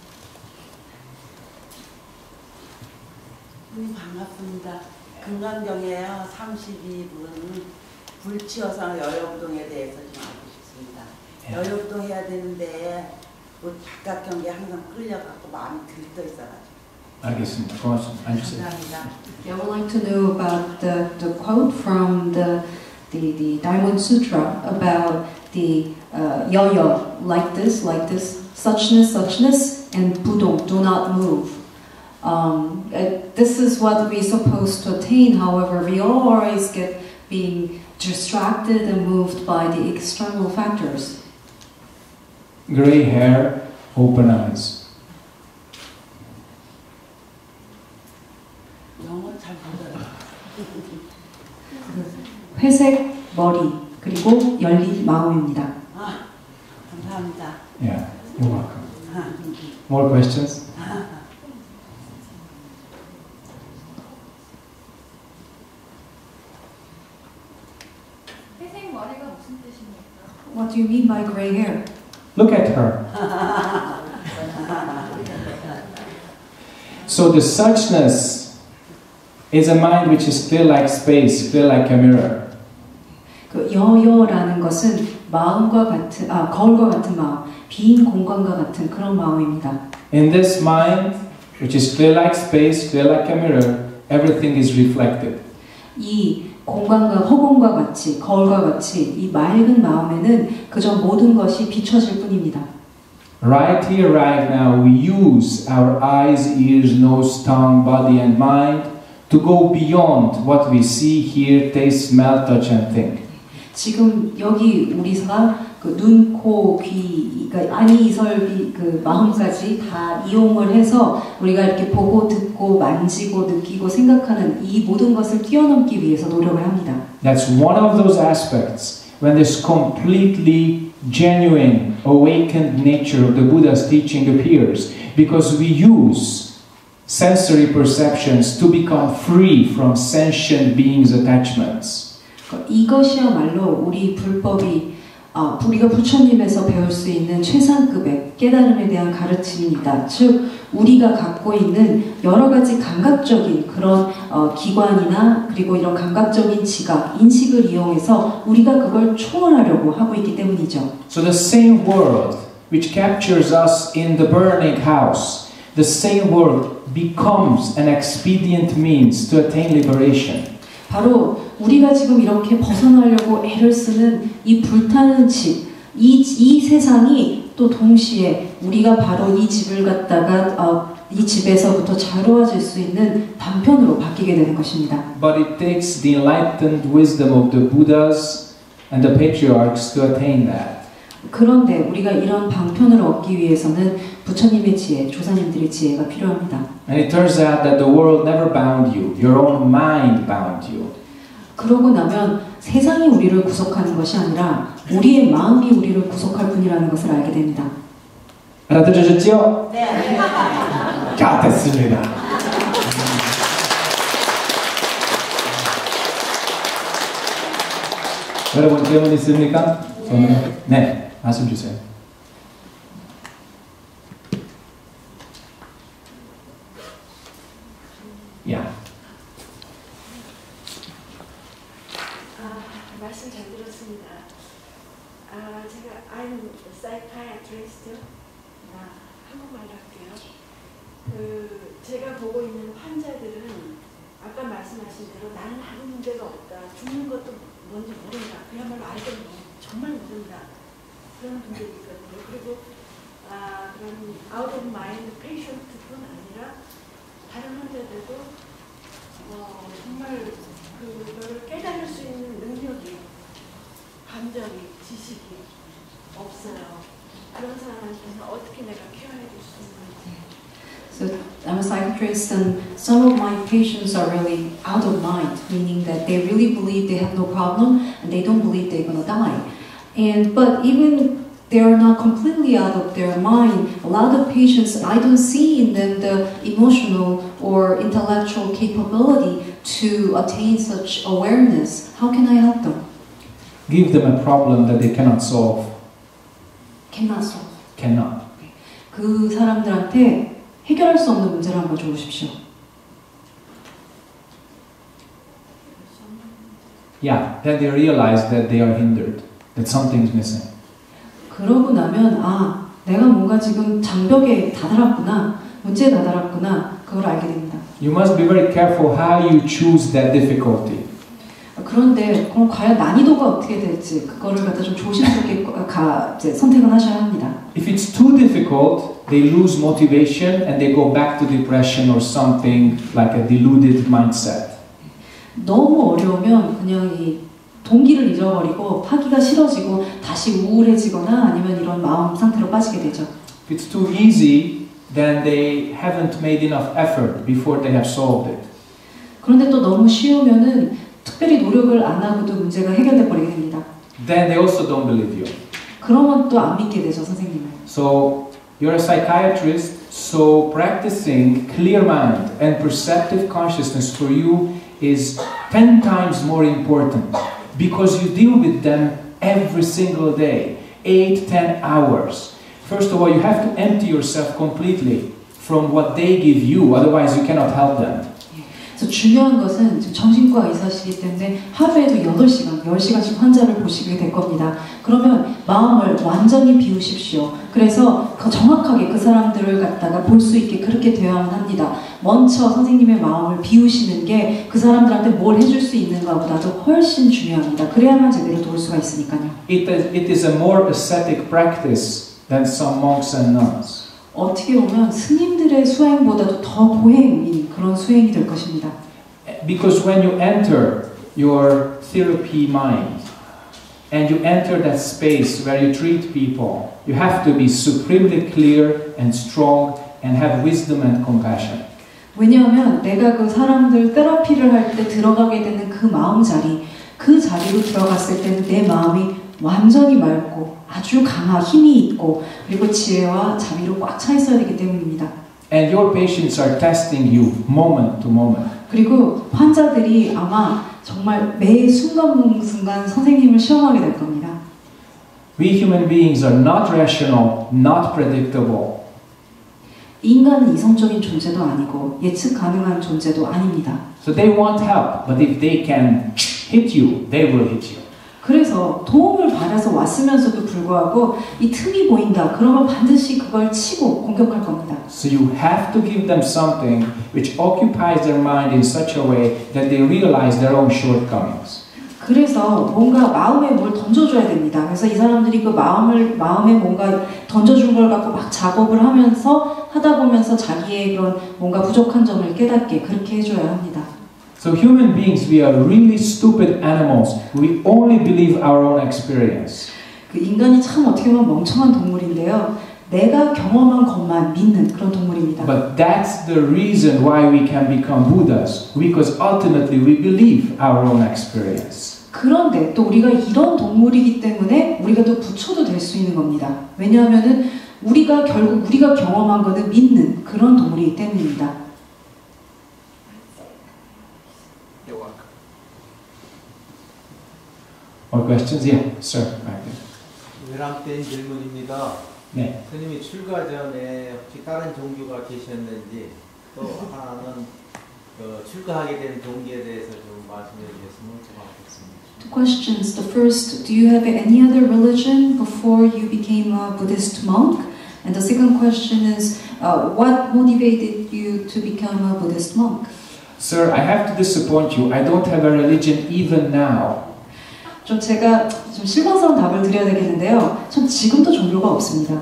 반갑습니다. 금강경에요 32분 불치어상 여역동에 대해서 좀 알고 싶습니다. 네. 여역동 해야 되는데 뭐 바깥 경계 항상 끌려갖고 마음이 들떠 있어가지고. 알겠습니다. 고맙습니다. 앉으세요. 감사합니다. I would like to know about the quote from the Diamond Sutra about the yo-yo, like this, suchness, and budong, do not move. This is what we're supposed to attain, however, we always get being distracted and moved by the external factors. Gray hair, open eyes. 영어 잘 모르요. 회색 머리 그리고 열린 마음입니다. 아, 감사합니다. Yeah, you're welcome. More questions? 회색 머리가 무슨 뜻입니까? What do you mean by gray hair? Look at her. So the suchness is a mind which is clear like space, clear like a mirror. 그 여여라는 것은 마음과 같은 거울과 같은 마음, 빈 공간과 같은 그런 마음입니다. In this mind, which is clear like space, clear like a mirror, everything is reflected. 이 공간과 허공과 같이 거울과 같이 이 맑은 마음에는 그저 모든 것이 비춰질 뿐입니다. Right here, right now, we use our eyes, ears, nose, tongue, body, and mind to go beyond what we see, hear, taste, smell, touch and think. 지금 여기 우리가 그 눈, 코, 귀, 그러니까 안이, 이설비, 그 마음까지 다 이용을 해서 우리가 이렇게 보고 듣고 만지고 느끼고 생각하는 이 모든 것을 뛰어넘기 위해서 노력을 합니다. That's one of those aspects when this completely genuine, awakened nature of the Buddha's teaching appears, because we use sensory perceptions to become free from sentient beings' attachments. 이것이야말로 우리 불법이 우리가 부처님에서 배울 수 있는 최상급의 깨달음에 대한 가르침입니다. 즉 우리가 갖고 있는 여러 가지 감각적인 그런 기관이나 그리고 이런 감각적인 지각, 인식을 이용해서 우리가 그걸 초월하려고 하고 있기 때문이죠. So the same world which captures us in the burning house, the same world becomes an expedient means to attain liberation. 바로 우리가 지금 이렇게 벗어나려고 애를 쓰는 이 불타는 집, 이 세상이 또 동시에 우리가 바로 이 집을 갖다가 이 집에서부터 자유로워질 수 있는 방편으로 바뀌게 되는 것입니다. But it takes the enlightened wisdom of the Buddhas and the patriarchs to attain that. 그런데 우리가 이런 방편을 얻기 위해서는 부처님의 지혜, 조사님들의 지혜가 필요합니다. And it turns out that the world never bound you. Your own mind bound you. 그러고 나면 세상이 우리를 구속하는 것이 아니라 우리의 마음이 우리를 구속할 뿐이라는 것을 알게 됩니다. 알아들으셨죠? 네. 자, 됐습니다. 여러분 질문 있습니까? 네, 말씀 주세요. 야. 말씀 잘 들었습니다. 제가 I'm a psychiatrist. 한국말로 할게요. 제가 보고 있는 환자들은 아까 말씀하신 대로 나는 아무 문제가 없다. 죽는 것도 뭔지 모른다. 그야말로 알건 정말 모른다. 그런 분들이 있거든요. 그리고 그런 out of mind patient뿐 아니라 다른 환자들도 정말 그걸 깨달을 수 있는 능력이, 감정이, 지식이 없어요. 그런 사람한테는 어떻게 내가 케어해 줄 수 있는지. So I'm a psychiatrist and some of my patients are really out of mind, meaning that they really believe they have no problem and they don't believe they're gonna die. But even they are not completely out of their mind, a lot of patients, I don't see in them the emotional or intellectual capability to attain such awareness. How can I help them? Give them a problem that they cannot solve. Cannot solve. Cannot. 그 사람들한테 해결할 수 없는 문제를 한번 줘보십시오. Yeah, then they realize that they are hindered, that something's missing. 그러고 나면 내가 뭔가 지금 장벽에 다다랐구나, 문제에 다다랐구나, 그걸 알게 됩니다. You must be very careful how you choose that difficulty. 그런데 그럼 과연 난이도가 어떻게 될지 그거를 갖다 좀 조심스럽게 선택을 하셔야 합니다. If it's too difficult, they lose motivation and they go back to depression or something like a deluded mindset. 너무 어려우면 그냥 이 동기를 잃어버리고 하기가 싫어지고 다시 우울해지거나 아니면 이런 마음 상태로 빠지게 되죠. If it's too easy, then they haven't made enough effort before they have solved it. 그런데 또 너무 쉬우면은 특별히 노력을 안 하고도 문제가 해결돼 버리게 됩니다. Then they also don't believe you. 그러면 또 안 믿게 되죠, 선생님을. So you're a psychiatrist, so practicing clear mind and perceptive consciousness for you is 10 times more important because you deal with them every single day, 8-10 hours. First of all, you have to empty yourself completely from what they give you, otherwise you cannot help them. 그래서 중요한 것은 지금 정신과 의사시기 때문에 하루에도 8시간, 10시간씩 환자를 보시게 될 겁니다. 그러면 마음을 완전히 비우십시오. 그래서 정확하게 그 사람들을 갖다가 볼 수 있게 그렇게 되어야만 합니다. 먼저 선생님의 마음을 비우시는 게 그 사람들한테 뭘 해줄 수 있는가보다도 훨씬 중요합니다. 그래야만 제대로 도울 수가 있으니까요. It is a more ascetic practice than some monks and nuns. 어떻게 보면 스님들의 수행보다도 더 고행인 그런 수행이 될 것입니다. Because when you enter your therapy mind and you enter that space where you treat people, you have to be supremely clear and strong and have wisdom and compassion. 왜냐하면 내가 그 사람들 테라피를 할 때 들어가게 되는 그 마음 자리, 그 자리로 들어갔을 때는 내 마음이 완전히 맑고 아주 강한 힘이 있고 그리고 지혜와 자비로 꽉 차 있어야 되기 때문입니다. And your patients are testing you moment to moment. 그리고 환자들이 아마 정말 매 순간순간 선생님을 시험하게 될 겁니다. We human beings are not rational, not predictable. 인간은 이성적인 존재도 아니고 예측 가능한 존재도 아닙니다. So they want help, but if they can hit you, they will hit you. 그래서 도움을 받아서 왔으면서도 불구하고 이 틈이 보인다. 그러면 반드시 그걸 치고 공격할 겁니다. So you have to give them something which occupies their mind in such a way that they realize their own shortcomings. 그래서 뭔가 마음에 뭘 던져줘야 됩니다. 그래서 이 사람들이 그 마음에 뭔가 던져준 걸 갖고 막 작업을 하다 보면서 자기의 그런 뭔가 부족한 점을 깨닫게 그렇게 해줘야 합니다. So human beings, we are really stupid animals. We only believe our own experience. 그 인간이 참 어떻게 보면 멍청한 동물인데요. 내가 경험한 것만 믿는 그런 동물입니다. But that's the reason why we can become Buddhas. Because ultimately we believe our own experience. 그런데 또 우리가 이런 동물이기 때문에 우리가 또 부처도 될 수 있는 겁니다. 왜냐하면은 결국 우리가 경험한 거는 믿는 그런 동물이기 때문입니다. More questions? Yeah, sir. Back there. 외람된 질문입니다. 네. 스님이 출가 전에 혹시 다른 종교가 계셨는지 또 하나는 출가하게 된 동기에 대해서 좀 말씀해 주셨으면 고맙겠습니다. Two questions. The first, do you have any other religion before you became a Buddhist monk? And the second question is, what motivated you to become a Buddhist monk? Sir, I have to disappoint you. I don't have a religion even now. 제가 좀 실망스러운 답을 드려야 되겠는데요. 전 지금도 종교가 없습니다.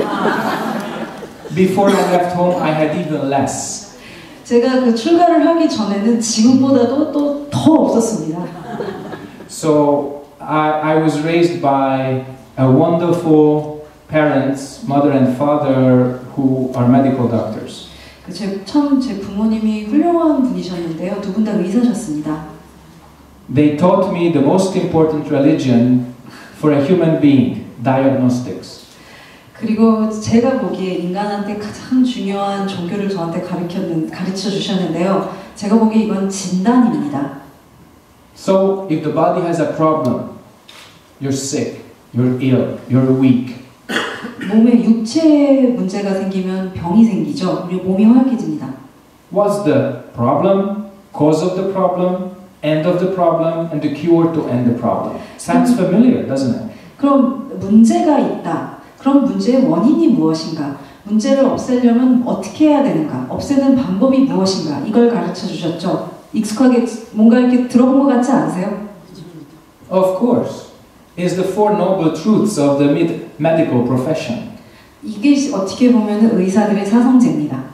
Before I left home, I had even less. 제가 그 출가를 하기 전에는 지금보다도 또 더 없었습니다. So I was raised by a wonderful parents, mother and father, who are medical doctors. 제 부모님이 훌륭한 분이셨는데요. 두 분 다 의사셨습니다. They taught me the most important religion for a human being, diagnostics. 그리고 제가 보기에 인간한테 가장 중요한 종교를 저한테 가르쳐 주셨는데요. 제가 보기에 이건 진단입니다. So if the body has a problem, you're sick, you're ill, you're weak. 몸에 육체 문제가 생기면 병이 생기죠. 그리고 몸이 허약해집니다. What's the problem? Cause of the problem? End of the problem? And the cure to end the problem? Sounds familiar, doesn't it? 그럼 문제가 있다. 그럼 문제의 원인이 무엇인가? 문제를 없애려면 어떻게 해야 되는가? 없애는 방법이 무엇인가? 이걸 가르쳐 주셨죠. 익숙하게 뭔가 이렇게 들어본 것 같지 않으세요? Of course. It's the Four Noble Truths of the medical profession. 이게 어떻게 보면 의사들의 사성제입니다.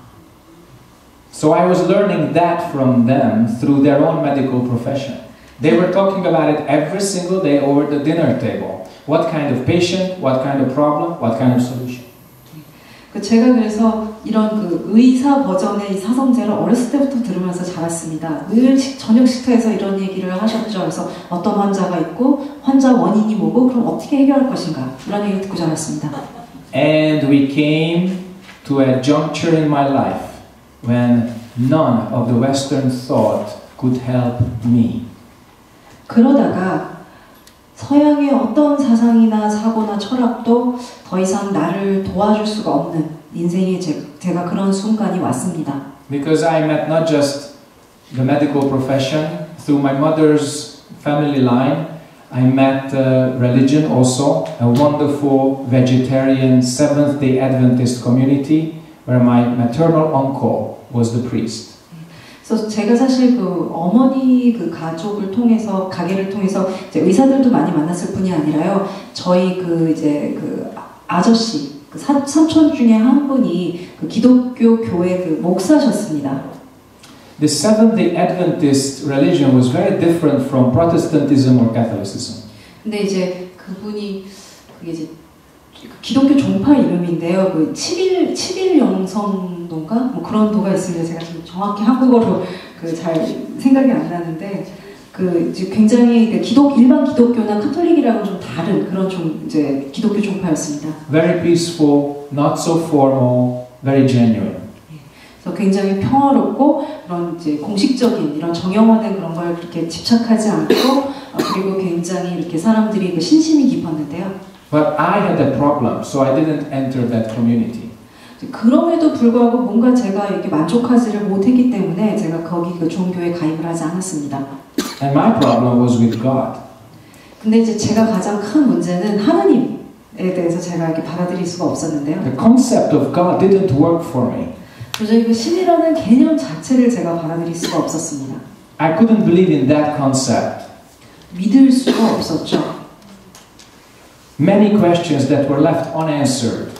So I was learning that from them through their own medical profession. They were talking about it every single day over the dinner table. What kind of patient, what kind of problem, what kind of solution. 제가 그래서 이런 그 의사 버전의 이 사성제를 어렸을 때부터 들으면서 자랐습니다. 늘 저녁 식탁에서 이런 얘기를 하셨죠. 그래서 어떤 환자가 있고 환자 원인이 뭐고 그럼 어떻게 해결할 것인가 이런 얘기를 듣고 자랐습니다. And we came to a juncture in my life when none of the Western thought could help me. 그러다가 서양의 어떤 사상이나 사고나 철학도 더 이상 나를 도와줄 수가 없는 인생의 제가 그런 순간이 왔습니다. Because I met not just the medical profession, through my mother's family line, I met religion also, a wonderful vegetarian Seventh-day Adventist community where my maternal uncle was the priest. 그래서 제가 사실 그 어머니 그 가족을 통해서 가게를 통해서 이제 의사들도 많이 만났을 뿐이 아니라요. 저희 그 이제 그 아저씨 그 삼촌 중에 한 분이 그 기독교 교회 그 목사셨습니다. the Seventh-day Adventist religion was very different from Protestantism or Catholicism. 근데 이제 그분이 그게 이제 기독교 종파 이름인데요. 그 7일 영성도인가 뭐 그런 도가 있습니다. 제가 좀 정확히 한국어로 그 잘 생각이 안 나는데 그 이제 굉장히 일반 기독교나 카톨릭이랑은 좀 다른 그런 좀 이제 기독교 종파였습니다. Very peaceful, not so formal, very genuine. 그래서 굉장히 평화롭고 그런 이제 공식적인 이런 정형화된 그런 걸 그렇게 집착하지 않고 그리고 굉장히 이렇게 사람들이 그 신심이 깊었는데요. But I had a problem, so I didn't enter that community. 그럼에도 불구하고 뭔가 제가 이렇게 만족하지를 못했기 때문에 제가 거기 그 종교에 가입을 하지 않았습니다. And my problem was with God. 근데 이제 제가 가장 큰 문제는 하나님에 대해서 제가 이렇게 받아들일 수가 없었는데요. The concept of God didn't work for me. 도저히 그 신이라는 개념 자체를 제가 받아들일 수가 없었습니다. I couldn't believe in that concept. 믿을 수가 없었죠. Many questions that were left unanswered.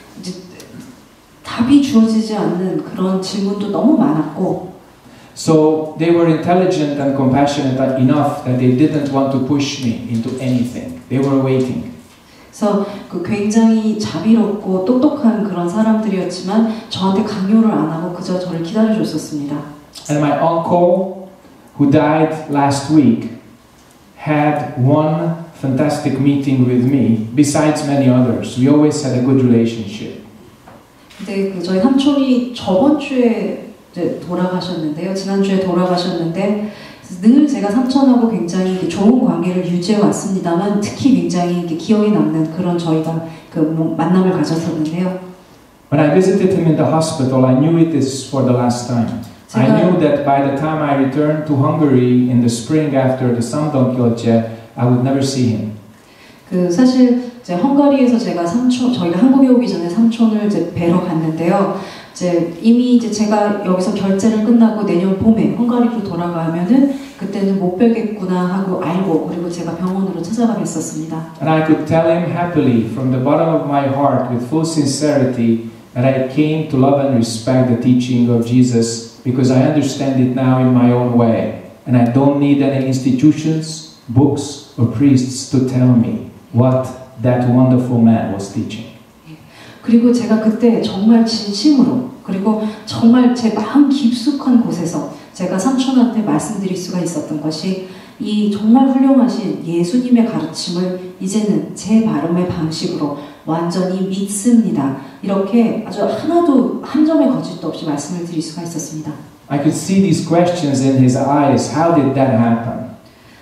답이 주어지지 않는 그런 질문도 너무 많았고. So they were intelligent and compassionate enough that they didn't want to push me into anything. They were waiting. 그래서 그 굉장히 자비롭고 똑똑한 그런 사람들이었지만 저한테 강요를 안 하고 그저 저를 기다려줬었습니다. And my uncle, who died last week, had one fantastic meeting with me. Besides many others, we always had a good relationship. 근데 그 저희 삼촌이 저번 주에 이제 돌아가셨는데요. 지난주에 돌아가셨는데 늘 제가 삼촌하고 굉장히 좋은 관계를 유지해 왔습니다만 특히 굉장히 기억에 남는 그런 저희가 그 만남을 가졌었는데요. When I visited him in the hospital, I knew it is for the last time. I knew that by the time I returned to Hungary in the spring after the Samdonkyolche, I would never see him. 그 사실 이제 헝가리에서 제가 저희가 한국에 오기 전에 삼촌을 이제 뵈러 갔는데요. 이제 이미 이제 제가 여기서 결제를 끝나고 내년 봄에 헝가리로 돌아가면은 그때는 못 뵈겠구나 하고 알고 그리고 제가 병원으로 찾아가 뵀었습니다. And I could tell him happily from the bottom of my heart with full sincerity that I came to love and respect the teaching of Jesus because I understand it now in my own way and I don't need any institutions, books or priests to tell me what that wonderful man was teaching. 그리고 제가 그때 정말 진심으로 그리고 정말 제 마음 깊숙한 곳에서 제가 삼촌한테 말씀드릴 수가 있었던 것이 이 정말 훌륭하신 예수님의 가르침을 이제는 제 발음의 방식으로 완전히 믿습니다. 이렇게 아주 하나도 한 점의 거짓도 없이 말씀을 드릴 수가 있었습니다. I could see these questions in his eyes. How did that happen?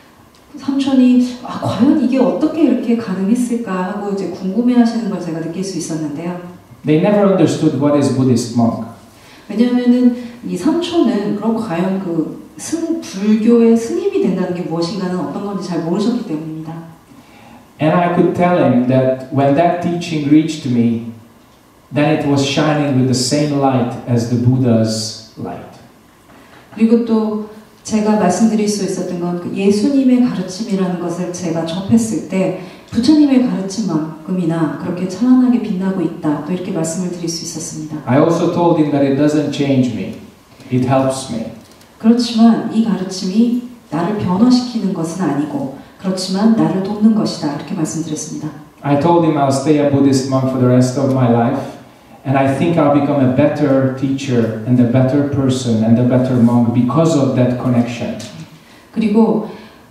삼촌이 과연 이게 어떻게 이렇게 가능했을까 하고 이제 궁금해하시는 걸 제가 느낄 수 있었는데요. They never understood what is Buddhist monk. 왜냐하면은 이 삼촌은 그럼 과연 그 불교의 스님이 된다는 게 무엇인가는 어떤 건지 잘 모르셨기 때문입니다. And I could tell him that when that teaching reached me, then it was shining with the same light as the Buddha's light. 그리고 또 제가 말씀드릴 수 있었던 건 그 예수님의 가르침이라는 것을 제가 접했을 때 부처님의 가르침만큼이나 그렇게 찬란하게 빛나고 있다. 또 이렇게 말씀을 드릴 수 있었습니다. I also told him that it doesn't change me. It helps me. 그렇지만 이 가르침이 나를 변화시키는 것은 아니고 그렇지만 나를 돕는 것이다. 이렇게 말씀드렸습니다. I told him I'll stay a Buddhist monk for the rest of my life. And I think I'll become a better teacher and a better person and a better monk because of that connection. 그리고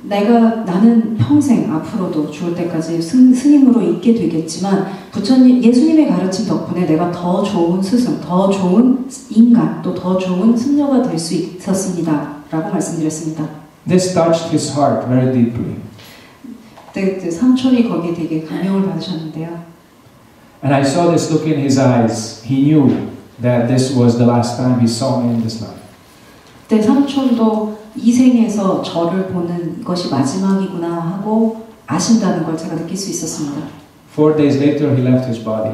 나는 평생 앞으로도 죽을 때까지 스님으로 있게 되겠지만 예수님의 가르침 덕분에 내가 더 좋은 스승, 더 좋은 인간, 또 더 좋은 승려가 될 수 있었습니다. 라고 말씀드렸습니다. This touched his heart very deeply. 그때 삼촌이 거기에 되게 감명을 받으셨는데요. And I saw this look in his eyes. He knew that this was the last time he saw me in this life. 그때 삼촌도 이 생에서 저를 보는 것이 마지막이구나 하고 아신다는 걸 제가 느낄 수 있었습니다. 4 days later, he left his body.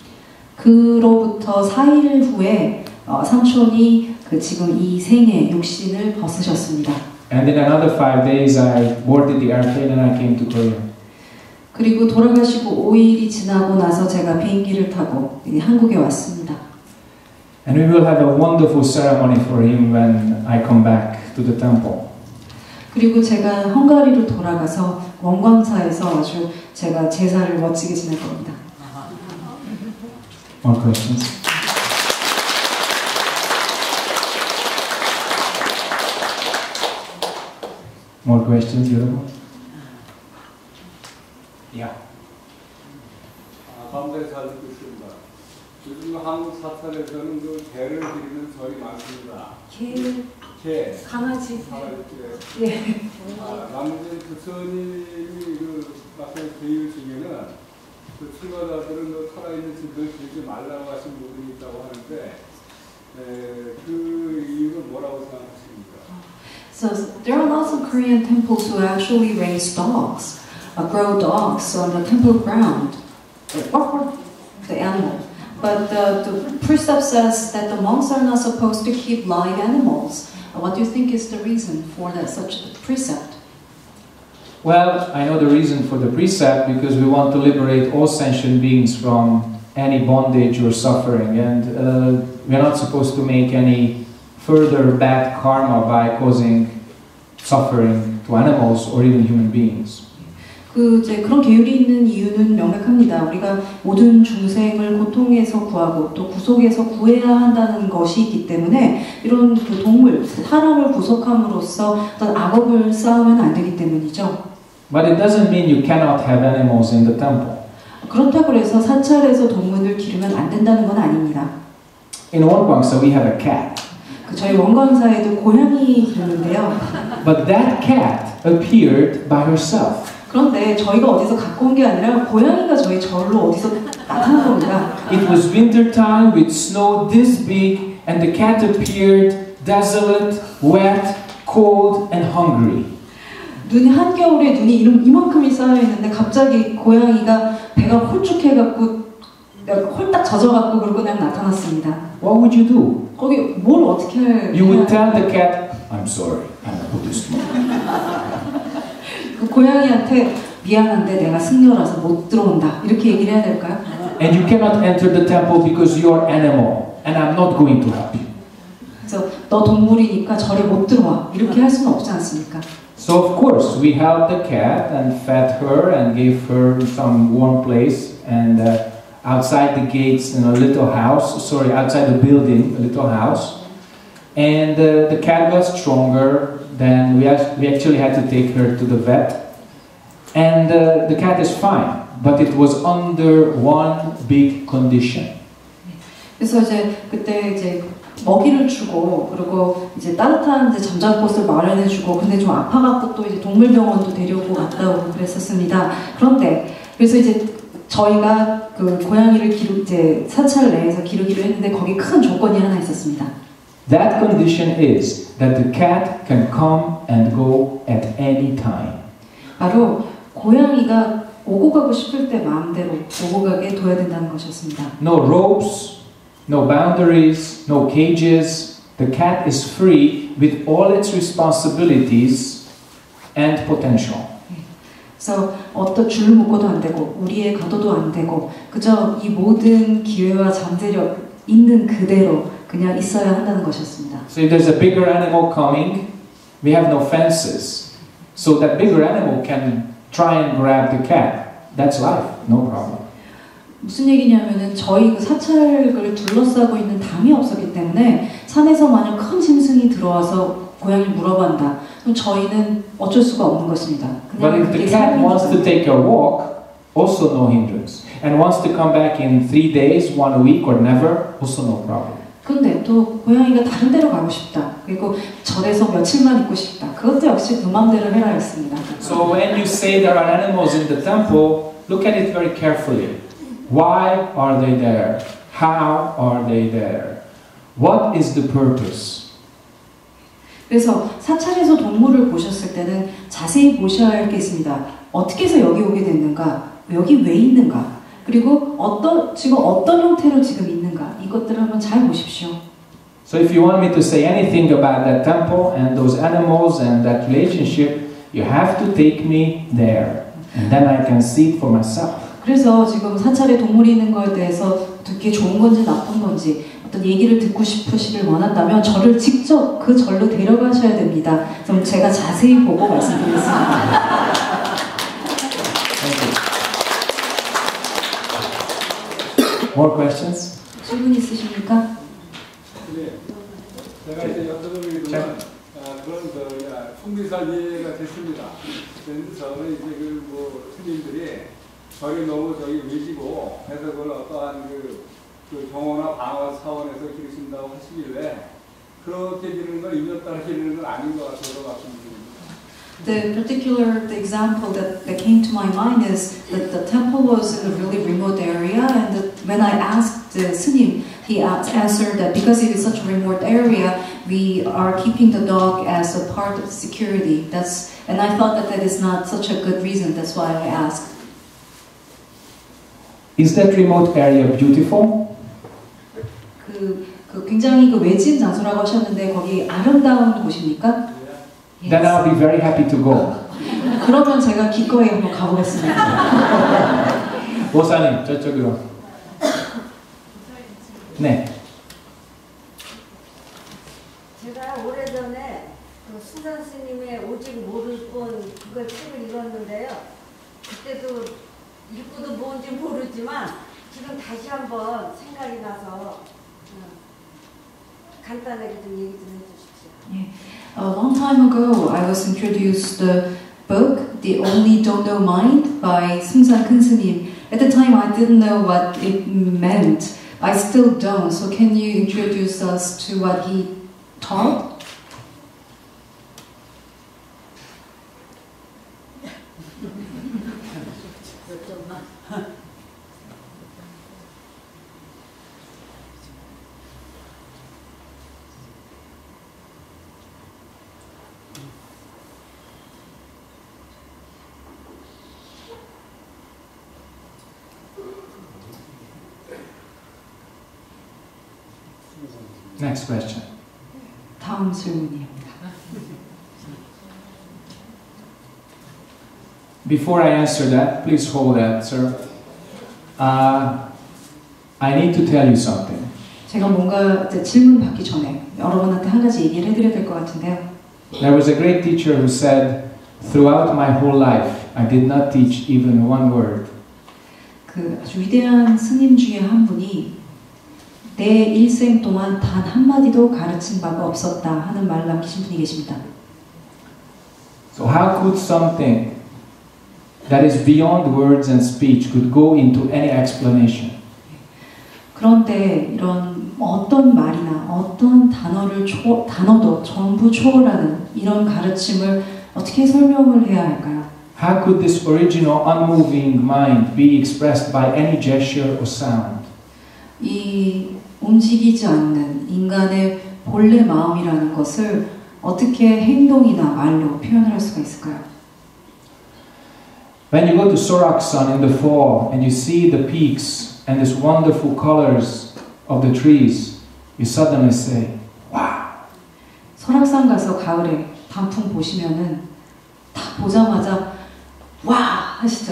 그로부터 4일 후에 삼촌이 지금 이 생의 육신을 벗으셨습니다. And in another 5 days, I boarded the airplane and I came to Korea. 그리고 돌아가시고 5일이 지나고 나서 제가 비행기를 타고 한국에 왔습니다. And we will have a wonderful ceremony for him when I come back to the temple. 그리고 제가 헝가리로 돌아가서 원광사에서 아주 제가 제사를 멋지게 지낼 겁니다. More questions? More questions, 여러분? Yeah. 감사히 잘 듣고 있습니다. 요즘 한국 사찰에서는 그 개를 드리는 절이 많습니다. 개. 강아지. 예. 남진 그 스님이 그 말씀 계율 중에는 그 출가자들은 그 살아있는 집을 지지 말라고 하신 부분이 있다고 하는데 그 이유는 뭐라고 생각하십니까? So there are lots of Korean temples who actually raise dogs, grow dogs on the temple ground, the animal. But the precept says that the monks are not supposed to keep live animals. What do you think is the reason for that such a precept? Well, I know the reason for the precept because we want to liberate all sentient beings from any bondage or suffering, and we're not supposed to make any further bad karma by causing suffering to animals or even human beings. 그런 계율이 있는 이유는 명백합니다. 우리가 모든 중생을 고통에서 구하고 또 구속에서 구해야 한다는 것이 있기 때문에 이런 그 동물, 사람을 구속함으로써 어떤 악업을 쌓으면 안 되기 때문이죠. But it doesn't mean you cannot have animals in the temple. 그렇다고 해서 사찰에서 동물을 기르면 안 된다는 건 아닙니다. In Wonkwangsa we have a cat. 저희 원광사에도 고양이 기르는데요. But that cat appeared by herself. 그런데 저희가 어디서 갖고 온 게 아니라 고양이가 저희 절로 어디서 나타난 겁니다. It was winter time with snow this big and the cat appeared desolate, wet, cold and hungry. 눈이 한겨울에 눈이 이만큼이 쌓여 있는데 갑자기 고양이가 배가 홀쭉해갖고 홀딱 젖어갖고 그러고 그냥 나타났습니다. What would you do? 거기 뭘 어떻게 You would tell the cat, I'm sorry, I'm a Buddhist monk. 그 고양이한테 미안한데 내가 승려라서 못 들어온다 이렇게 얘기를 해야 될까요? And you cannot enter the temple because you are animal and I'm not going to help you. 그래서 너 동물이니까 절에 못 들어와 이렇게 할 수는 없지 않습니까? So of course we helped the cat and fed her and gave her some warm place and outside the gates in a little house, outside the building, a little house. And the cat got stronger, then we actually had to take her to the vet. And the cat is fine, but it was under one big condition. 그래서 그때 먹이를 주고 그리고 따뜻한 잠자곳을 마련해주고 근데 좀 아파갖고 또 동물병원도 데려오고 갔다 오고 그랬었습니다. 그런데 그래서 저희가 그 고양이를 사찰 내에서 기르기로 했는데 거기 큰 조건이 하나 있었습니다. That condition is that the cat can come and go at any time. 바로 고양이가 오고 가고 싶을 때 마음대로 오고 가게 둬야 된다는 것이었습니다. No ropes, no boundaries, no cages. The cat is free with all its responsibilities and potential. 그래서 어떤 줄을 묶어도 안 되고 우리의 가둬도 안 되고 그저 이 모든 기회와 잠재력 있는 그대로 그냥 있어야 한다는 것이었습니다. So if there's a bigger animal coming, we have no fences. So that bigger animal can try and grab the cat. That's life, no problem. 무슨 얘기냐면은 저희 그 사찰을 둘러싸고 있는 담이 없었기 때문에 산에서 만약 큰 짐승이 들어와서 고양이를 물어본다. 그럼 저희는 어쩔 수가 없는 것입니다. But if the cat wants to take a walk, also no hindrance. And wants to come back in 3 days, 1 week or never, also no problem. 근데 또 고양이가 다른 데로 가고 싶다. 그리고 절에서 며칠만 있고 싶다. 그것도 역시 그 맘대로 해라 했습니다. So when you say there are animals in the temple, look at it very carefully. Why are they there? How are they there? What is the purpose? 그래서 사찰에서 동물을 보셨을 때는 자세히 보셔야 할 게 있습니다. 어떻게 해서 여기 오게 됐는가? 여기 왜 있는가? 그리고 지금 어떤 형태로 지금 있는가? 이것들을 한번 잘 보십시오. So if you want me to say anything about that temple and those animals and that relationship, you have to take me there. And then I can see it for myself. 그래서 지금 사찰에 동물이 있는 거에 대해서 듣기 좋은 건지 나쁜 건지 어떤 얘기를 듣고 싶으시길 원한다면 저를 직접 그 절로 데려가셔야 됩니다. 그럼 제가 자세히 보고 말씀드리겠습니다. More questions? 질문 있으십니까? 네. 제가 이제 여쭤보기로는 그런 풍비살 이해가 됐습니다. 그런데 저는 이제 그 스님들이 절이 너무 외지고 해서 그걸 어떠한 그 경호나 방어 차원에서 기르신다고 하시길래 그렇게 기르는 건 인연 따라 기르는 건 아닌 것 같아서 말씀드립니다. The example that came to my mind is that the temple was in a really remote area, and when I asked the Sunim, he answered that because it is such a remote area, we are keeping the dog as a part of security. And I thought that is not such a good reason. That's why I asked. Is that remote area beautiful? 굉장히 외진 장소라고 하셨는데 거기 아름다운 곳입니까? Then I'll be very happy to go. 그러면 제가 기꺼이 한번 가보겠습니다. 보사님 저쪽으로. 네. 제가 오래전에 수산 스님의 오직 모를 뿐 그걸 책을 읽었는데요. 그때도 읽고도 뭔지 모르지만 지금 다시 한번 생각이 나서 간단하게 좀 얘기 좀 해주십시오. 예. A long time ago, I was introduced the book "The Only Don't Know Mind" by Sungsan Kunsunim. At the time, I didn't know what it meant. I still don't. So, can you introduce us to what he taught? Next question. 다음 질문이요. Before I answer that, please hold that, sir. I need to tell you something. 제가 뭔가 질문 받기 전에 여러분한테 한 가지 얘기를 해드려야 될 것 같은데요. There was a great teacher who said, throughout my whole life, I did not teach even one word. 그 아주 위대한 스님 중에 한 분이 내 일생 동안 단 한마디도 가르친 바가 없었다 하는 말을 남기신 분이 계십니다. So how could something that is beyond words and speech could go into any explanation? 그런데 이런 어떤 말이나 어떤 단어도 전부 초월하는 이런 가르침을 어떻게 설명을 해야 할까요? How could this original unmoving mind be expressed by any gesture or sound? 이 움직이지 않는 인간의 본래 마음이라는 것을 어떻게 행동이나 말로 표현할 수가 있을까요? When you go to Soraksan in the fall and you see the peaks and these wonderful colors of the trees, you suddenly say, wow. 설악산 가서 가을에 단풍 보시면은 딱 보자마자 와 하시죠.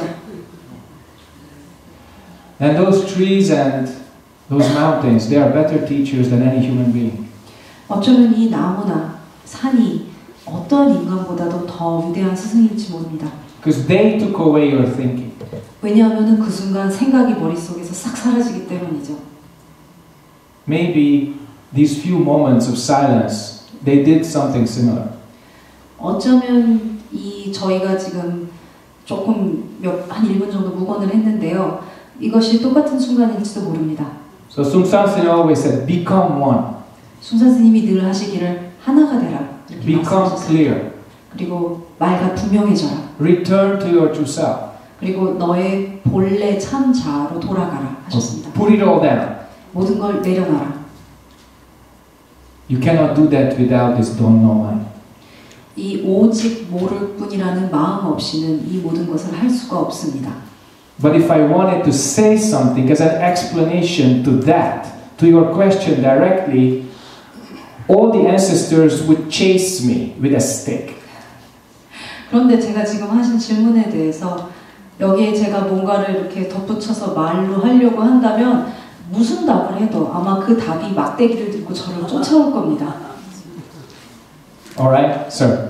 And those trees and those mountains, they are better teachers than any human being. 어쩌면 이 나무나 산이 어떤 인간보다도 더 위대한 스승일지 모릅니다. Because they took away your thinking. 왜냐하면 그 순간 생각이 머릿속에서 싹 사라지기 때문이죠. Maybe these few moments of silence, they did something similar. 어쩌면 저희가 지금 조금 한 1분 정도 묵언을 했는데요. 이것이 똑같은 순간일지도 모릅니다. So Sungsan Sri always said, become one. 숭산 스님이 늘 하시기를 하나가 되라. Become clear. 그리고 말과 분명해져라. Return to your true self. 그리고 너의 본래 참 자아로 돌아가라 하셨습니다. Put it all down. 모든 걸 내려놔라. You cannot do that without this don't know mind. 이 오직 모를 뿐이라는 마음 없이는 이 모든 것을 할 수가 없습니다. But if I wanted to say something as an explanation to that, to your question directly, all the ancestors would chase me with a stick. 그런데 제가 지금 하신 질문에 대해서 여기에 제가 뭔가를 이렇게 덧붙여서 말로 하려고 한다면 무슨 답을 해도 아마 그 답이 막대기를 들고 저를 쫓아올 겁니다. Alright, sir.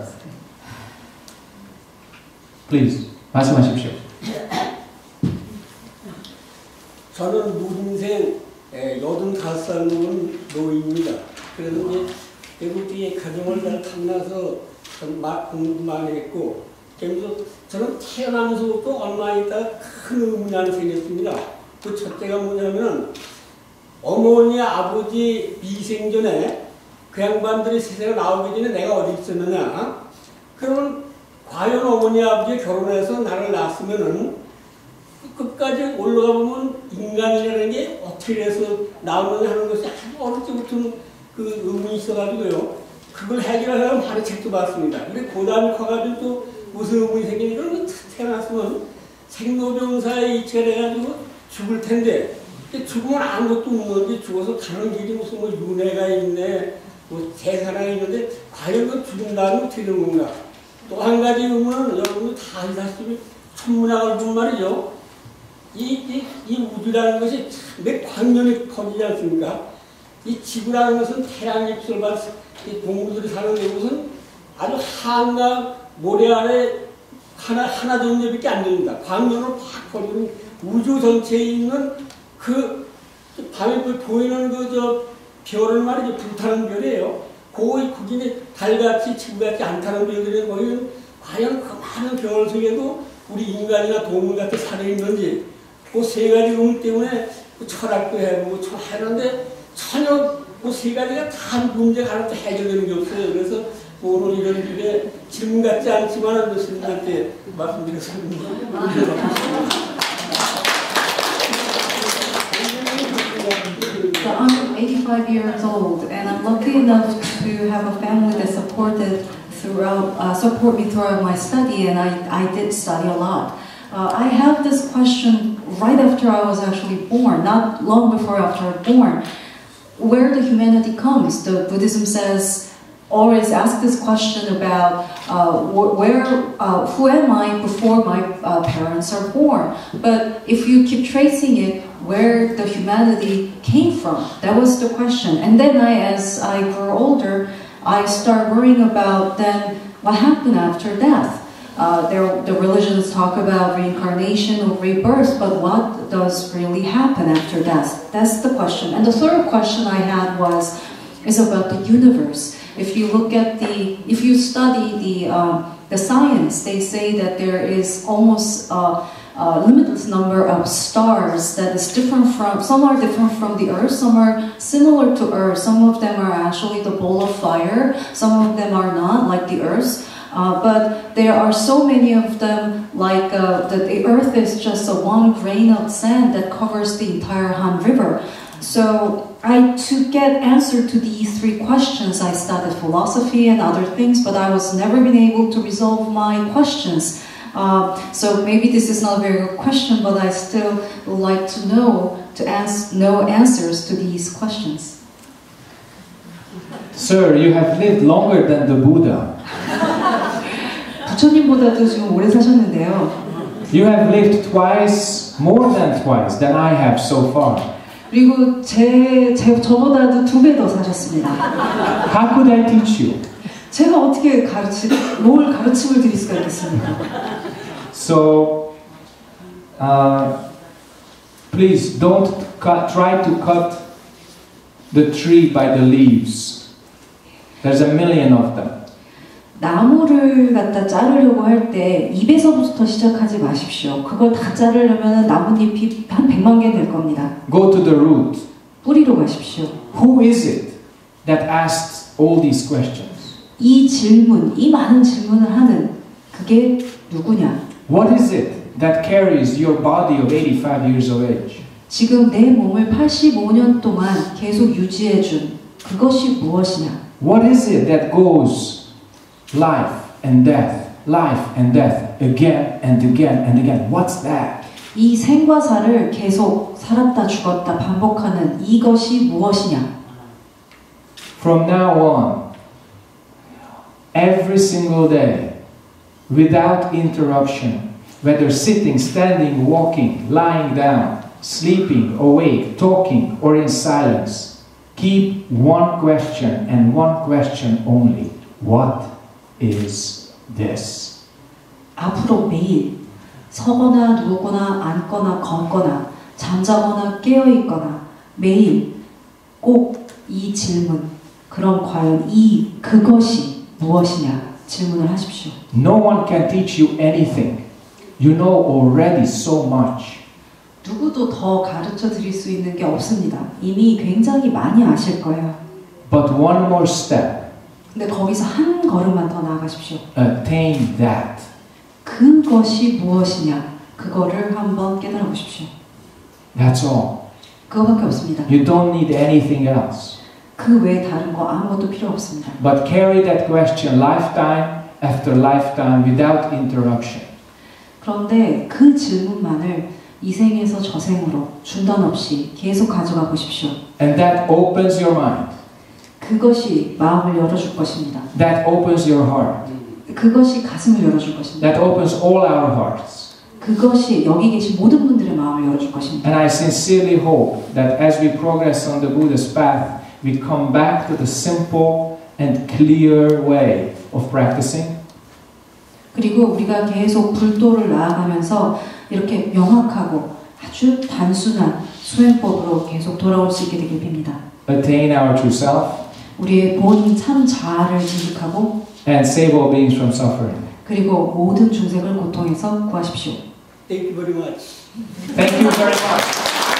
Please, 말씀하십시오. 저는 무등생 85살 먹은 노인입니다. 그래서 이제 외국의 가정을 잘 탐나서 공부도 많이 했고, 그래서 저는 태어나면서부터 얼마 있다가 큰 의문이 하나 생겼습니다. 그 첫째가 뭐냐면 어머니, 아버지 미생전에 그 양반들이 세상에 나오기 전에 내가 어디 있었느냐? 그러면 과연 어머니, 아버지 결혼해서 나를 낳았으면은 끝까지 올라가 보면 인간이라는 게 어떻게 해서 나오느냐 하는 것이 아주 어릴 때부터 그 의문이 있어가지고요. 그걸 해결하려면 바로 책도 봤습니다. 근데 그 다음에 커가지고 또 무슨 의문이 생기니까 태어났으면 생로병사의 이치가 돼가지고 죽을 텐데 죽으면 아무것도 없는 건데 죽어서 가는 길이 무슨 뭐 윤회가 있네, 뭐 재산이 있는데 과연 그 죽은 다음에 어떻게 되는 건가? 또 한 가지 의문은 여러분도 다 아시다시피 천문학을 본 말이죠. 이 우주라는 것이 몇 광년이 커지지 않습니까? 이 지구라는 것은 태양 입술과 동물들이 사는 곳은 아주 한강 모래 아래 하나 정도밖에 안 됩니다. 광년으로 팍 퍼지는 우주 전체에 있는 그 밤에 보이는 그 별을 말이죠. 불타는 별이에요. 거기 달같이 지구같이 안 타는 별들이 거기는 과연 그 많은 별 속에도 우리 인간이나 동물 같은 살아있는지 그 세 가지 의문 때문에 철학도 해보고 하는데 전혀 그 세 가지가 다 문제가 하나도 해결되는 게 없어요. 그래서 오늘 이런 일에 질문 같지 않지만 스님한테 말씀드렸습니다. So I'm 85 years old, and I'm lucky enough to have a family that support me throughout my study, and I did study a lot. I have this question right after I was actually born, not long before after I was born, where the humanity comes. The Buddhism says, always ask this question about who am I before my parents are born. But if you keep tracing it, where the humanity came from, that was the question. And then as I grew older, I started worrying about then what happened after death. The religions talk about reincarnation or rebirth, but what does really happen after death? That's the question. And the third question I had is about the universe. If you study the science, they say that there is almost a limitless number of stars that is different from, some are different from the Earth, some are similar to Earth, some of them are actually the ball of fire, some of them are not, like the Earth. But there are so many of them, like the Earth is just one grain of sand that covers the entire Han River. So to get answer to these three questions, I studied philosophy and other things, but I was never been able to resolve my questions. So maybe this is not a very good question, but I still would like to know answers to these questions. Sir, you have lived longer than the Buddha. 부처님보다도 지금 오래 사셨는데요. You have lived twice, more than twice, than I have so far. 그리고 저보다도 2배 더 사셨습니다. How could I teach you? 제가 어떻게 뭘 가르침을 드릴 수가 있겠습니까? So, please don't try to cut the tree by the leaves. There's a million of them. 나무를 갖다 자르려고 할 때 잎에서부터 시작하지 마십시오. 그걸 다 자르려면 나뭇잎이 한 100만 개 될 겁니다. Go to the root. 뿌리로 가십시오. Who is it that asks all these questions? 이 많은 질문을 하는 그게 누구냐? What is it that carries your body of 85 years of age? 지금 내 몸을 85년 동안 계속 유지해준 그것이 무엇이냐? What is it that goes life and death, again and again and again? What's that? 이 생과 사를 계속 살았다 죽었다 반복하는 이것이 무엇이냐? From now on, every single day, without interruption, whether sitting, standing, walking, lying down, sleeping, awake, talking, or in silence, keep one question and one question only. What is this? 앞으로 매일 서거나 누우거나 앉거나 걷거나 잠자거나 깨어있거나 매일 꼭 이 질문, 그럼 과연 그것이 무엇이냐 질문을 하십시오. No one can teach you anything. You know already so much. 누구도 더 가르쳐 드릴 수 있는 게 없습니다. 이미 굉장히 많이 아실 거예요. But one more step. 근데 거기서 한 걸음만 더 나아가십시오. Attain that. 그것이 무엇이냐 그거를 한번 깨달아 보십시오. That's all. 그거밖에 없습니다. You don't need anything else. 그 외에 다른 거 아무것도 필요 없습니다. But carry that question lifetime after lifetime without interruption. 그런데 그 질문만을 이 생에서 저 생으로 중단 없이 계속 가져가 보십시오. And that opens your mind. 그것이 마음을 열어줄 것입니다. That opens your heart. 그것이 가슴을 열어줄 것입니다. That opens all our hearts. 그것이 여기 계신 모든 분들의 마음을 열어줄 것입니다. And I sincerely hope that as we progress on the Buddha's path, we come back to the simple and clear way of practicing. 그리고 우리가 계속 불도를 나아가면서 이렇게 명확하고 아주 단순한 수행법으로 계속 돌아올 수 있게 되길 빕니다. Attain our true self. 우리의 본 참 자아를 진득하고 And save all beings from suffering. 그리고 모든 중생을 고통에서 구하십시오. Thank you very much. Thank you very much.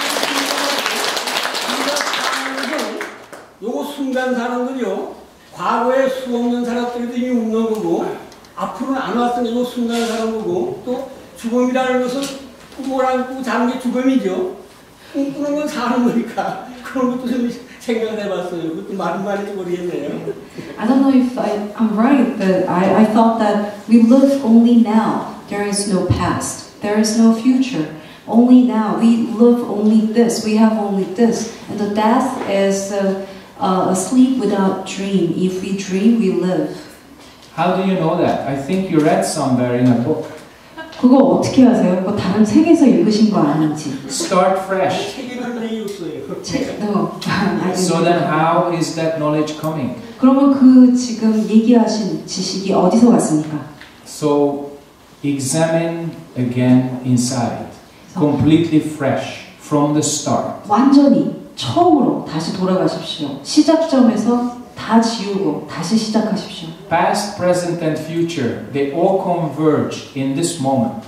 요거 순간 사는 거요. 과거에 수없는 사람들도 이미 웃는 거고 앞으로는 안 왔으니 요 순간 사는 거고 또 죽음이라는 것은 꿈을 안고 자는 게 죽음이죠. 꿈꾸는 건 사는 거니까 그런 것도 좀 생각을 해봤어요. 그것도 말은 말인지 모르겠네요. I don't know if I'm right, but I thought that we live only now. There is no past. There is no future. Only now. We live only this. We have only this. And the death is a sleep without dream. If we dream, we live. How do you know that? I think you read somewhere in a book. 그거 어떻게 아세요? 그거 다른 책에서 읽으신 거 아닌지. Start fresh. 책에는 내용이 없어요. No. So then how is that knowledge coming? 그러면 그 지금 얘기하신 지식이 어디서 왔습니까? So examine again inside. Completely fresh from the start. 완전히 처음으로 다시 돌아가십시오. 시작점에서 다 지우고 다시 시작하십시오. Past, present, and future, they all converge in this moment.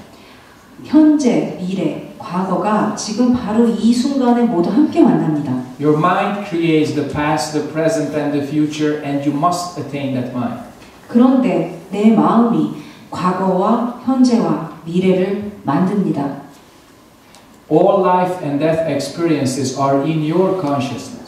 현재, 미래, 과거가 지금 바로 이 순간에 모두 함께 만납니다. Your mind creates the past, the present, and the future, and you must attain that mind. 그런데 내 마음이 과거와 현재와 미래를 만듭니다. All life and death experiences are in your consciousness.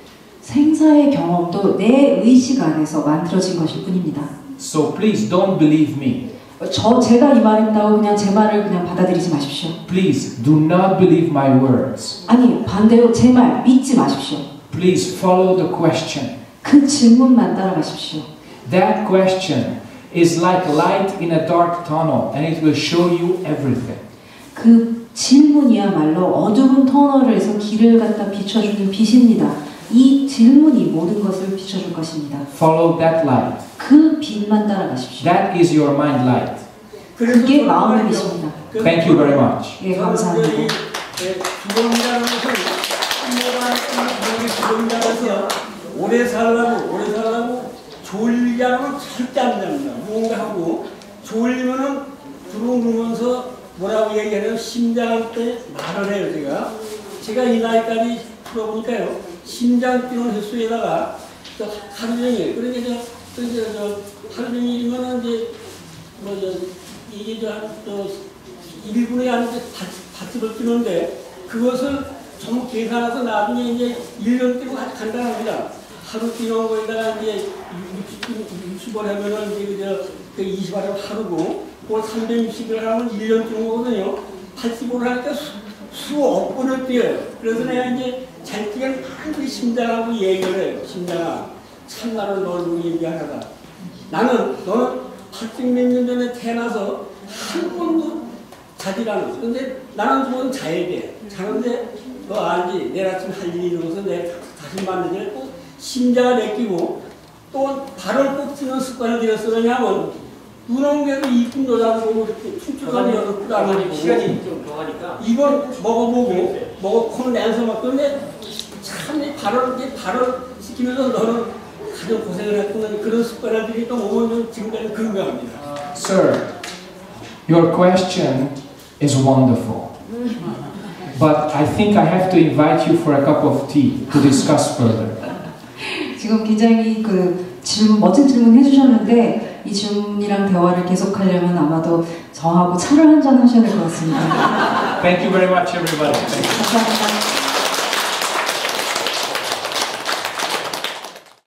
생사의 경험도 내 의식 안에서 만들어진 것일 뿐입니다. So please don't believe me. 제가 이 말했다고 그냥 제 말을 그냥 받아들이지 마십시오. Please do not believe my words. 아니, 반대로 제 말 믿지 마십시오. Please follow the question. 그 질문만 따라가십시오. That question is like light in a dark tunnel, and it will show you everything. 그 질문이야말로 어두운 터널에서 길을 갖다 비춰주는 빛입니다. 이 질문이 모든 것을 비춰줄 것입니다. Follow that light. 그 빛만 따라가십시오. That is your mind light. 그게 마음의 빛입니다. Thank you very much. 예, 감사합니다. 죽음이라는 것은 죽음이라서 오래 살라고 졸리지 않으면 절대 안 됩니다. 무언가 하고 졸리면은 두루뭉면서 뭐라고 얘기하냐면 심장 때 말을 해요. 제가 이 나이까지 풀어보니까요. 심장 뛰는 횟수에다가 하루 종일 그러니까 하루 종일이면은 이제 이게 1분에 한 5을 뛰는데 그것을 전부 계산해서 나중에 이제 1년 뛰고 간단합니다. 하루 뛰는 거에다가 이제 60을 하면은 이제 그 20을 하루고 그걸 360을 하면 1년 뛰는 거거든요. 80을 하니까 수억 번을 뛰어요. 그래서 내가 이제 잘 뛰면 많이 심장하고 얘기를 해요. 심장아, 참나를 널 위해 미안하다. 너는 80몇 년 전에 태어나서 한 번도 자기라는 거죠. 근데 나는 그건 자야 돼. 자는데 너 알지? 내일 아침 할 일이 이러고서 내일 다시 만나지. 또 심장을 내끼고 또 발을 꼭 찌는 습관을 들였어. 왜냐하면 누렁개도 이쁜 여자를 보고 이렇게 춤추는 여자도 안 하고 시간이 좀 더하니까 이걸 먹어보고 먹어코는 내서 먹던데 참 발을 시키면서 너는 가장 고생을 했던 그런 습관들이 또 오면 지금까지 근거합니다. Sir, your question is wonderful. But I think I have to invite you for a cup of tea to discuss further. 지금 굉장히 멋진 질문 해주셨는데 이 질문이랑 대화를 계속하려면 아마도 저하고 차를 한잔 하셔야 될 것 같습니다. Thank you very much, everybody. 감사합니다.